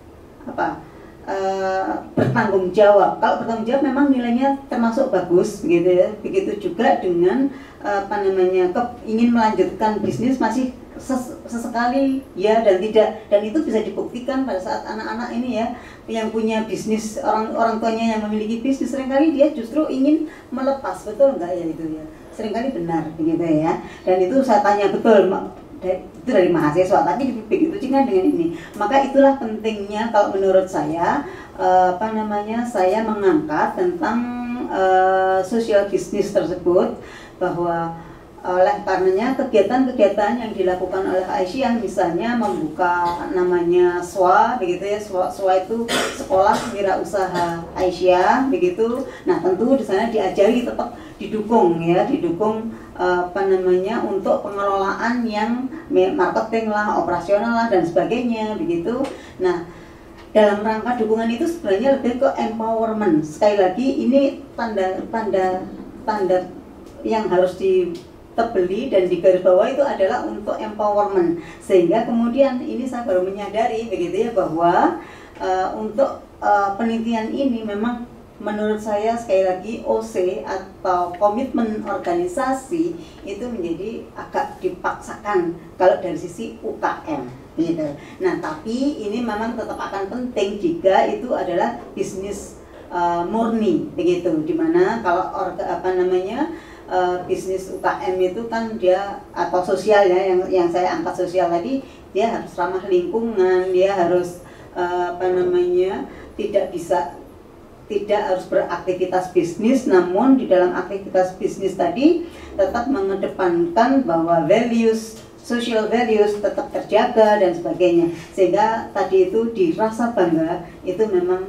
Speaker 5: bertanggung jawab. Kalau bertanggung jawab memang nilainya termasuk bagus begitu ya. Begitu juga dengan ingin melanjutkan bisnis masih sesekali ya dan tidak, dan itu bisa dibuktikan pada saat anak-anak ini ya yang punya bisnis, orang tuanya yang memiliki bisnis, seringkali dia justru ingin melepas, betul enggak ya itu ya, seringkali benar begitu ya. Dan itu saya tanya betul itu dari mahasiswa, tapi begitu juga dengan ini. Maka itulah pentingnya kalau menurut saya saya mengangkat tentang social business tersebut, bahwa oleh karenanya kegiatan-kegiatan yang dilakukan oleh Aisyah, misalnya membuka namanya SWA begitu ya, SWA itu Sekolah Wirausaha Aisyah begitu. Nah, tentu di sana diajari tetap didukung untuk pengelolaan yang marketing lah, operasional lah dan sebagainya begitu. Nah, dalam rangka dukungan itu sebenarnya lebih ke empowerment. Sekali lagi ini tanda yang harus dibeli dan digarisbawahi itu adalah untuk empowerment, sehingga kemudian ini saya baru menyadari begitu ya bahwa untuk penelitian ini memang menurut saya sekali lagi OC atau komitmen organisasi itu menjadi agak dipaksakan kalau dari sisi UKM gitu. Nah, tapi ini memang tetap akan penting jika itu adalah bisnis murni begitu, dimana kalau bisnis UKM itu kan dia atau sosial ya, yang saya angkat sosial tadi, dia harus ramah lingkungan, dia harus tidak harus beraktivitas bisnis, namun di dalam aktivitas bisnis tadi tetap mengedepankan bahwa social values tetap terjaga dan sebagainya, sehingga tadi itu dirasa bangga itu memang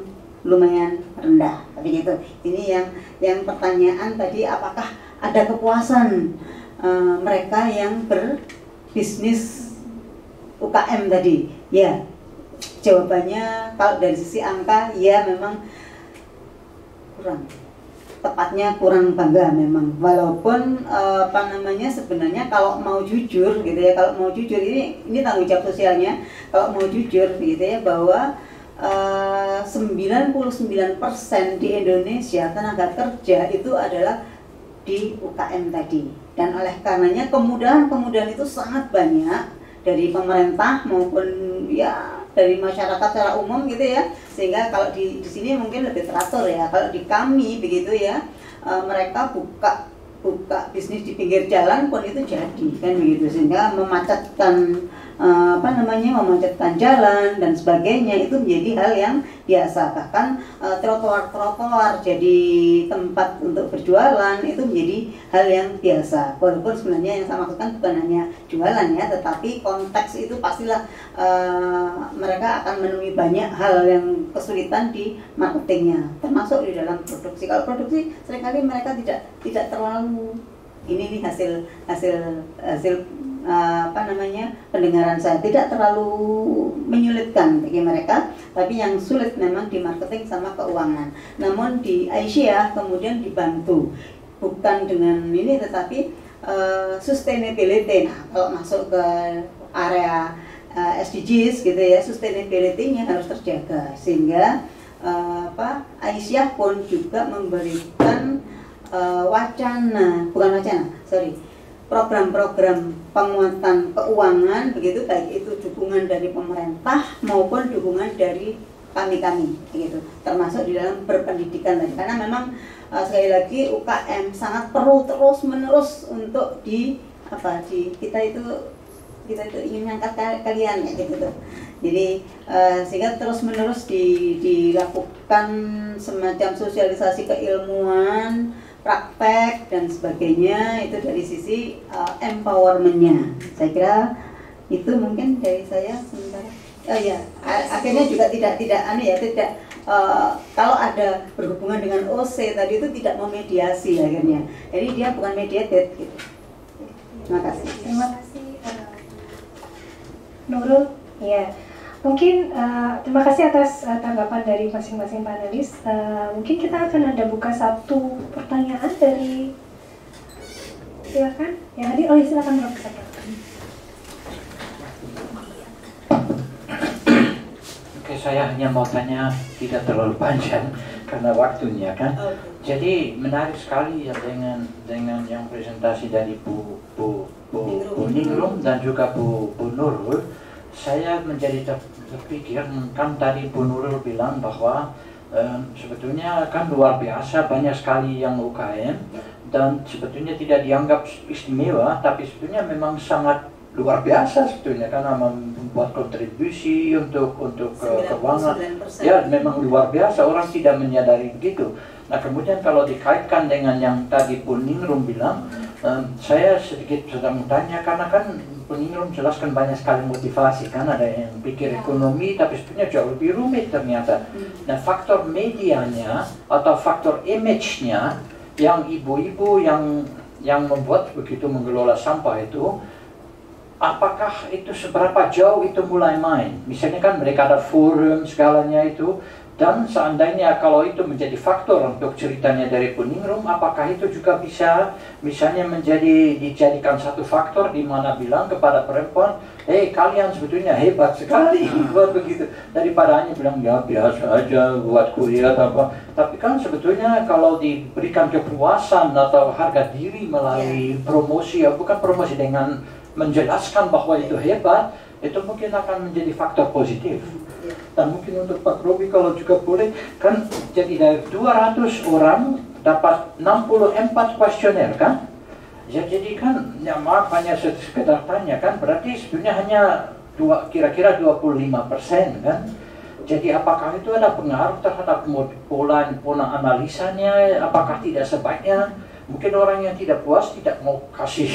Speaker 5: lumayan rendah. Tapi gitu. Ini yang pertanyaan tadi, apakah ada kepuasan mereka yang berbisnis UKM tadi? Ya, jawabannya kalau dari sisi angka ya memang kurang. Tepatnya kurang bangga memang, walaupun sebenarnya kalau mau jujur gitu ya, kalau mau jujur ini tanggung jawab sosialnya, kalau mau jujur gitu ya, bahwa 99% di Indonesia tenaga kerja itu adalah di UKM tadi, dan oleh karenanya kemudahan itu sangat banyak dari pemerintah maupun ya dari masyarakat secara umum gitu ya, sehingga kalau di sini mungkin lebih teratur ya. Kalau di kami begitu ya, mereka buka bisnis di pinggir jalan pun itu jadi kan begitu, sehingga memacetkan memacetkan jalan dan sebagainya itu menjadi hal yang biasa. Bahkan trotoar jadi tempat untuk berjualan itu menjadi hal yang biasa. Walaupun sebenarnya yang saya maksudkan bukan hanya jualan ya, tetapi konteks itu pastilah mereka akan menemui banyak hal yang kesulitan di marketingnya, termasuk di dalam produksi. Kalau produksi seringkali mereka tidak terlalu ini nih hasil pendengaran saya tidak terlalu menyulitkan bagi mereka, tapi yang sulit memang di marketing sama keuangan. Namun di Aisyah kemudian dibantu bukan dengan ini, tetapi sustainability. Nah, kalau masuk ke area SDGs gitu ya, sustainability-nya harus terjaga, sehingga Aisyah pun juga memberikan program-program penguatan keuangan begitu, baik itu dukungan dari pemerintah maupun dukungan dari kami begitu, termasuk di dalam berpendidikan tadi. Karena memang sekali lagi UKM sangat perlu terus-menerus untuk kita itu ingin mengangkat kalian ya gitu tuh. Jadi sehingga terus-menerus dilakukan semacam sosialisasi keilmuan, praktek dan sebagainya, itu dari sisi empowerment-nya. Saya kira itu mungkin dari saya sementara. Akhirnya juga tidak kalau ada berhubungan dengan OC tadi itu tidak memediasi akhirnya. Jadi dia bukan mediated gitu. Terima kasih.
Speaker 2: Terima kasih Nurul. Ya. Mungkin terima kasih atas tanggapan dari masing-masing panelis. Mungkin kita akan ada buka satu pertanyaan dari, silakan. Yang hadir, silakan Profesor.
Speaker 6: Oke, saya hanya mau tanya, tidak terlalu panjang karena waktunya kan. Jadi menarik sekali ya dengan yang presentasi dari Bu Ningrum dan juga Bu Nurul. Saya menjadi terpikir, kan tadi Bu Nurul bilang bahwa sebetulnya kan luar biasa banyak sekali yang UKM dan sebetulnya tidak dianggap istimewa, tapi sebetulnya memang sangat luar biasa sebetulnya karena membuat kontribusi untuk keuangan. Ya memang luar biasa, orang tidak menyadari begitu. Nah kemudian kalau dikaitkan dengan yang tadi Bu Ningrum bilang, saya sedikit sedang tanya karena kan Bu Ningrum jelaskan banyak sekali motivasi, kan ada yang pikir ekonomi tapi sebetulnya jauh lebih rumit ternyata. Nah faktor medianya atau faktor image-nya yang ibu-ibu yang membuat begitu mengelola sampah itu, apakah itu seberapa jauh itu mulai main? Misalnya kan mereka ada forum segalanya itu, dan seandainya kalau itu menjadi faktor untuk ceritanya dari Bu Ningrum, apakah itu juga bisa misalnya dijadikan satu faktor di mana bilang kepada perempuan, kalian sebetulnya hebat sekali buat begitu, daripada hanya bilang ya biasa aja buat kuliah atau apa. Tapi kan sebetulnya kalau diberikan kepuasan atau harga diri melalui promosi, ya bukan promosi, dengan menjelaskan bahwa itu hebat, itu mungkin akan menjadi faktor positif. Dan mungkin untuk Pak Robi kalau juga boleh, kan jadi dari 200 orang dapat 64 kuesioner kan? Ya jadi kan, ya maaf hanya sekedar tanya kan, berarti sebetulnya hanya kira-kira 25% kan? Jadi apakah itu ada pengaruh terhadap pola analisanya? Apakah tidak sebaiknya mungkin orang yang tidak puas tidak mau kasih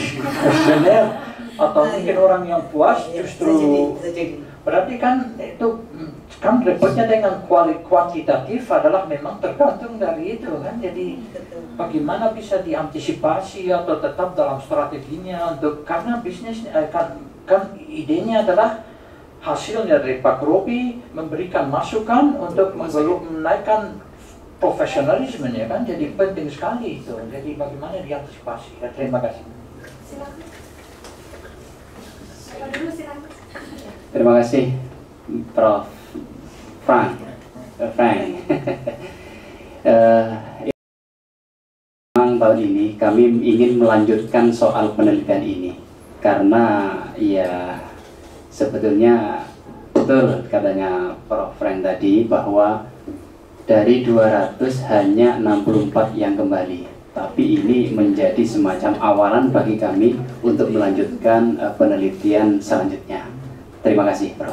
Speaker 6: kuesioner, atau mungkin orang yang puas justru berarti kan itu kan repotnya dengan kuantitatif adalah memang tergantung dari itu kan. Jadi bagaimana bisa diantisipasi atau tetap dalam strateginya untuk, karena bisnis kan idenya adalah hasilnya dari Pak Robi memberikan masukan untuk menaikkan profesionalismenya kan, jadi penting sekali itu. Jadi bagaimana diantisipasi? Ya, terima kasih.
Speaker 4: Terima kasih Prof. Frank. Memang tahun ini kami ingin melanjutkan soal penelitian ini karena ya sebetulnya betul katanya Prof. Frank tadi bahwa dari 200 hanya 64 yang kembali. Tapi ini menjadi semacam awalan bagi kami untuk melanjutkan penelitian selanjutnya. Terima kasih, Prof.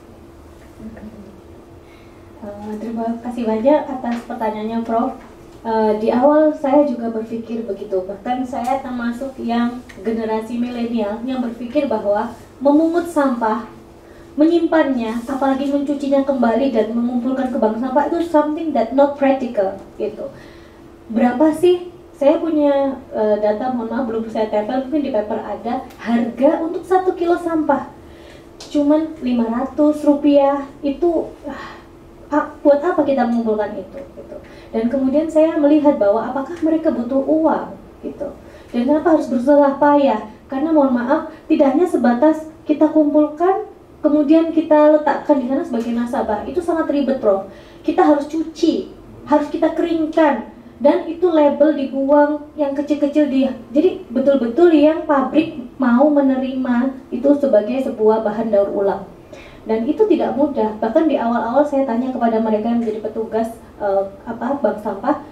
Speaker 3: Terima kasih banyak atas pertanyaannya, Prof. Di awal saya juga berpikir begitu. Bahkan saya termasuk yang generasi milenial yang berpikir bahwa memungut sampah, menyimpannya, apalagi mencucinya kembali dan mengumpulkan ke bank sampah itu something that not practical gitu. Berapa sih? Saya punya data, mohon maaf belum saya tempel, mungkin di paper ada harga untuk 1 kilo sampah cuman 500 rupiah. Itu buat apa kita mengumpulkan itu gitu. Dan kemudian saya melihat bahwa apakah mereka butuh uang gitu, dan kenapa harus bersusah payah, karena mohon maaf tidak hanya sebatas kita kumpulkan kemudian kita letakkan di sana sebagai nasabah. Itu sangat ribet, Prof. Kita harus cuci, harus kita keringkan, dan itu label dibuang yang kecil-kecil dia. Jadi betul-betul yang pabrik mau menerima itu sebagai sebuah bahan daur ulang. Dan itu tidak mudah. Bahkan di awal-awal saya tanya kepada mereka yang menjadi petugas bank sampah,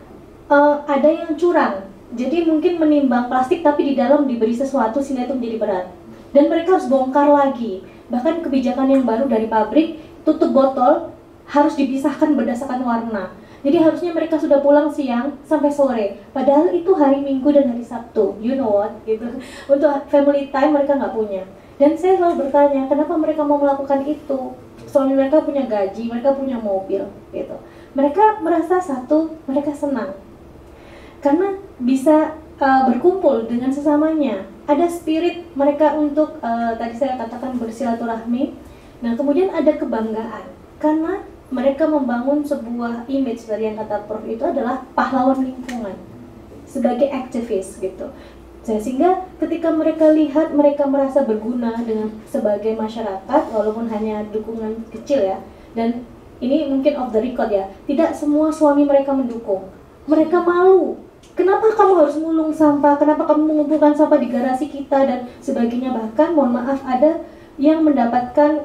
Speaker 3: ada yang curang. Jadi mungkin menimbang plastik tapi di dalam diberi sesuatu sehingga itu menjadi berat. Dan mereka harus bongkar lagi. Bahkan kebijakan yang baru dari pabrik, tutup botol harus dipisahkan berdasarkan warna. Jadi harusnya mereka sudah pulang siang sampai sore. Padahal itu hari Minggu dan hari Sabtu. You know what? Gitu. Untuk family time mereka nggak punya. Dan saya selalu bertanya, kenapa mereka mau melakukan itu? Soalnya mereka punya gaji, mereka punya mobil, gitu. Mereka merasa satu, mereka senang. Karena bisa berkumpul dengan sesamanya. Ada spirit mereka untuk, tadi saya katakan bersilaturahmi. Nah, kemudian ada kebanggaan. Karena mereka membangun sebuah image dari yang kata Prof itu adalah pahlawan lingkungan sebagai aktivis gitu. Sehingga ketika mereka lihat mereka merasa berguna dengan sebagai masyarakat walaupun hanya dukungan kecil ya. Dan ini mungkin off the record ya, tidak semua suami mereka mendukung. Mereka malu. Kenapa kamu harus mulung sampah? Kenapa kamu mengumpulkan sampah di garasi kita dan sebagainya? Bahkan mohon maaf ada yang mendapatkan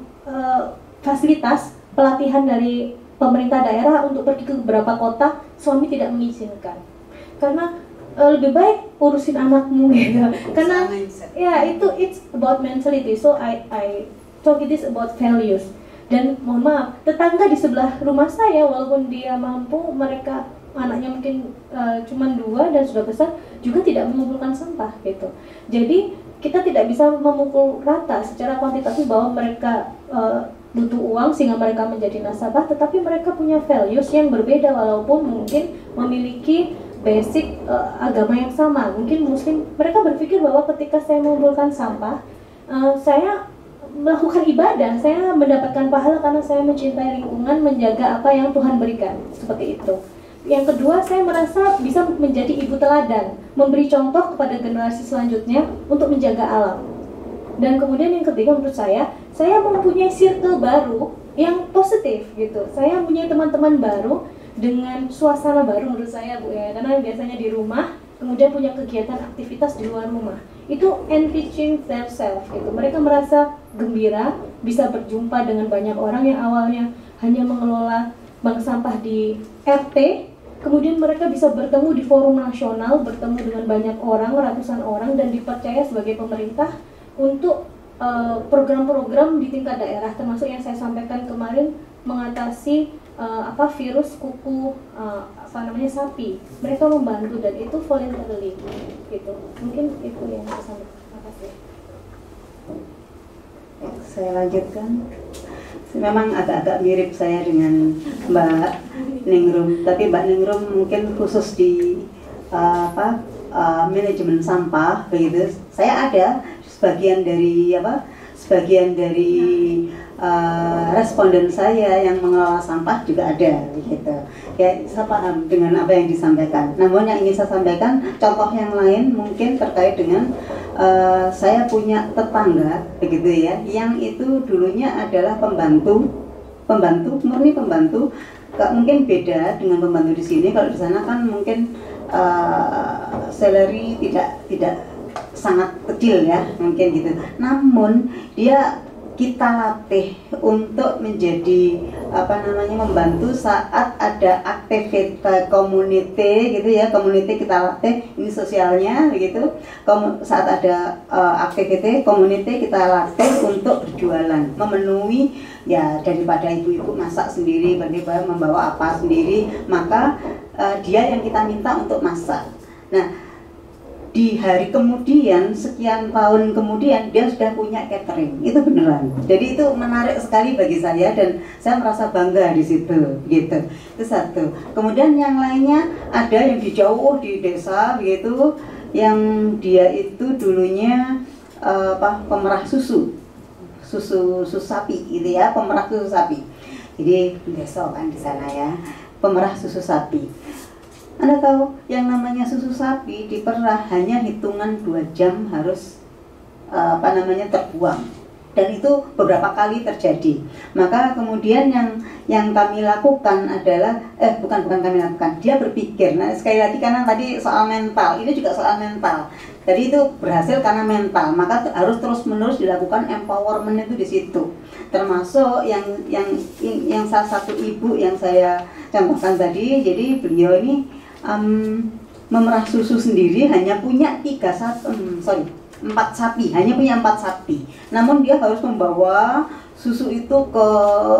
Speaker 3: fasilitas pelatihan dari pemerintah daerah untuk pergi ke beberapa kota, suami tidak mengizinkan. Karena lebih baik urusin anakmu gitu. Karena ya itu it's about mentality. So I talk it is about values. Dan mohon maaf, tetangga di sebelah rumah saya walaupun dia mampu, mereka anaknya mungkin cuma 2 dan sudah besar juga tidak mengumpulkan sampah gitu. Jadi kita tidak bisa memukul rata secara kuantitatif bahwa mereka butuh uang sehingga mereka menjadi nasabah, tetapi mereka punya values yang berbeda walaupun mungkin memiliki basic agama yang sama. Mungkin Muslim, mereka berpikir bahwa ketika saya mengumpulkan sampah, saya melakukan ibadah, saya mendapatkan pahala karena saya mencintai lingkungan, menjaga apa yang Tuhan berikan, seperti itu. Yang kedua, saya merasa bisa menjadi ibu teladan, memberi contoh kepada generasi selanjutnya untuk menjaga alam. Dan kemudian yang ketiga menurut saya mempunyai circle baru yang positif gitu. Saya mempunyai teman-teman baru dengan suasana baru menurut saya Bu ya. Karena biasanya di rumah, kemudian punya kegiatan aktivitas di luar rumah. Itu enriching themselves gitu. Mereka merasa gembira, bisa berjumpa dengan banyak orang yang awalnya hanya mengelola bank sampah di RT. Kemudian mereka bisa bertemu di forum nasional, bertemu dengan banyak orang, ratusan orang, dan dipercaya sebagai pemerintah untuk program-program di tingkat daerah, termasuk yang saya sampaikan kemarin mengatasi virus kuku sapi. Mereka membantu dan itu voluntarily gitu. Mungkin itu yang saya sampaikan. Terima kasih.
Speaker 5: Saya lanjutkan. memang agak-agak mirip saya dengan Mbak Ningrum, tapi Mbak Ningrum mungkin khusus di manajemen sampah begitu. Saya ada sebagian dari responden saya yang mengelola sampah juga ada begitu. Ya, saya paham dengan apa yang disampaikan. Namun yang ingin saya sampaikan contoh yang lain mungkin terkait dengan saya punya tetangga begitu ya, yang itu dulunya adalah pembantu murni pembantu. Mungkin beda dengan pembantu di sini. Kalau di sana kan mungkin salary tidak sangat kecil ya, mungkin gitu. Namun kita latih untuk menjadi membantu saat ada aktivitas community gitu ya, community kita latih ini sosialnya begitu. Saat ada aktivitas community kita latih untuk berjualan, memenuhi ya, daripada ibu-ibu masak sendiri, daripada membawa apa sendiri, maka dia yang kita minta untuk masak. Nah, di hari kemudian, sekian tahun kemudian dia sudah punya catering, itu beneran. Jadi itu menarik sekali bagi saya dan saya merasa bangga di situ, gitu. Itu satu. Kemudian yang lainnya ada yang di jauh di desa, begitu, yang dia itu dulunya pemerah susu sapi, gitu ya, pemerah susu sapi. Jadi besok kan di sana ya, pemerah susu sapi. Anda tahu yang namanya susu sapi diperah hanya hitungan 2 jam harus terbuang, dan itu beberapa kali terjadi. Maka kemudian yang kami lakukan adalah bukan kami lakukan, dia berpikir. Nah, sekali lagi karena tadi soal mental, ini juga soal mental. Jadi itu berhasil karena mental, maka harus terus-menerus dilakukan empowerment itu di situ. Termasuk yang salah satu ibu yang saya contohkan tadi, jadi beliau ini memerah susu sendiri hanya punya 4 sapi, hanya punya 4 sapi. Namun dia harus membawa susu itu ke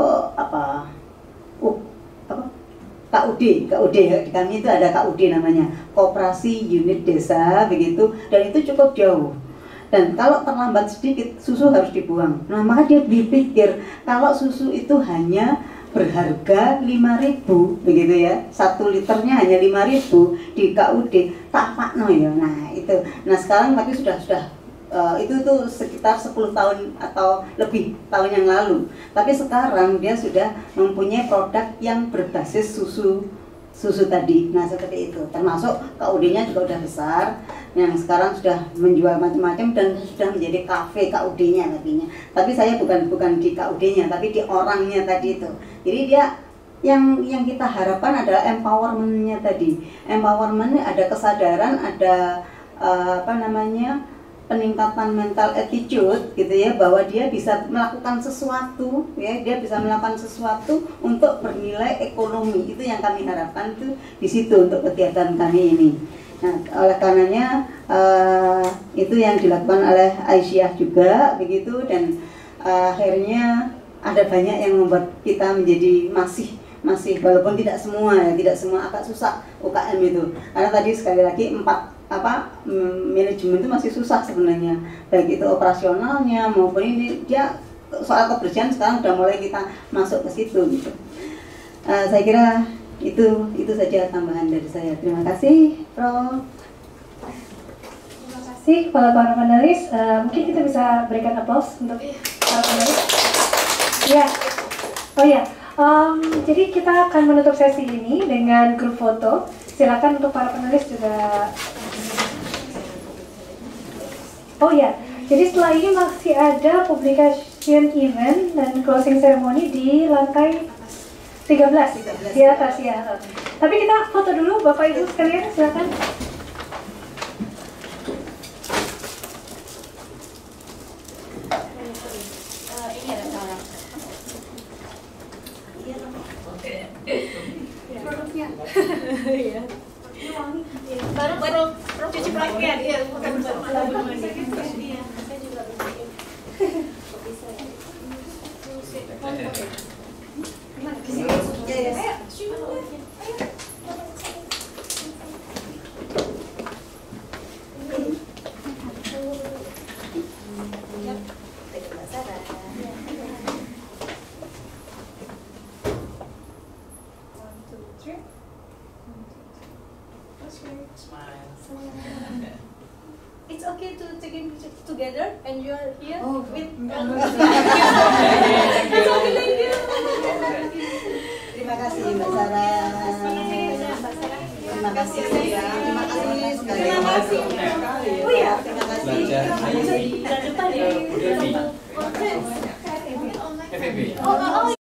Speaker 5: KUD di kami itu ada KUD namanya, Koperasi Unit Desa begitu, dan itu cukup jauh. Dan kalau terlambat sedikit susu harus dibuang. Nah, maka dia berpikir kalau susu itu hanya berharga 5.000 begitu ya, 1 liternya hanya 5.000 di KUD, tak pakno ya. Nah itu, nah sekarang tapi sudah itu tuh sekitar 10 tahun atau lebih tahun yang lalu. Tapi sekarang dia sudah mempunyai produk yang berbasis susu tadi. Nah seperti itu, termasuk KUD-nya juga udah besar, yang sekarang sudah menjual macam-macam dan sudah menjadi kafe KUD-nya tadinya. Tapi saya bukan di KUD-nya, tapi di orangnya tadi itu. Jadi dia yang kita harapkan adalah empowerment-nya tadi. Empowerment-nya ada kesadaran, ada peningkatan mental attitude gitu ya, bahwa dia bisa melakukan sesuatu ya, dia bisa melakukan sesuatu untuk bernilai ekonomi. Itu yang kami harapkan tuh di situ untuk kegiatan kami ini. Nah, oleh karenanya itu yang dilakukan oleh Aisyah juga begitu, dan akhirnya ada banyak yang membuat kita menjadi masih walaupun tidak semua agak susah UKM itu, karena tadi sekali lagi manajemen itu masih susah sebenarnya, baik itu operasionalnya maupun ini, dia soal kebersihan sekarang sudah mulai kita masuk ke situ gitu. Saya kira itu saja tambahan dari saya. Terima kasih, Prof.
Speaker 2: Terima kasih kepada para panelis. Mungkin kita bisa berikan aplaus untuk para panelis. Ya, jadi kita akan menutup sesi ini dengan grup foto. Silakan untuk para panelis juga. Oh ya, jadi setelah ini masih ada publication event dan closing ceremony di lantai 13 di atas ya. Tapi kita foto dulu Bapak Ibu sekalian, silakan.
Speaker 1: Ini ada salah. Produknya. Iya. Baru cuci pakaian, iya, bukan baru mandi. Iya, saya juga begitu. Kok bisa ya? Gimana? Ayo.
Speaker 7: together and you are here with
Speaker 5: Terima kasih Mbak Sarah. Terima kasih ya. Terima kasih sekali. Oh ya, terima kasih.
Speaker 4: Belajar.
Speaker 7: Oh,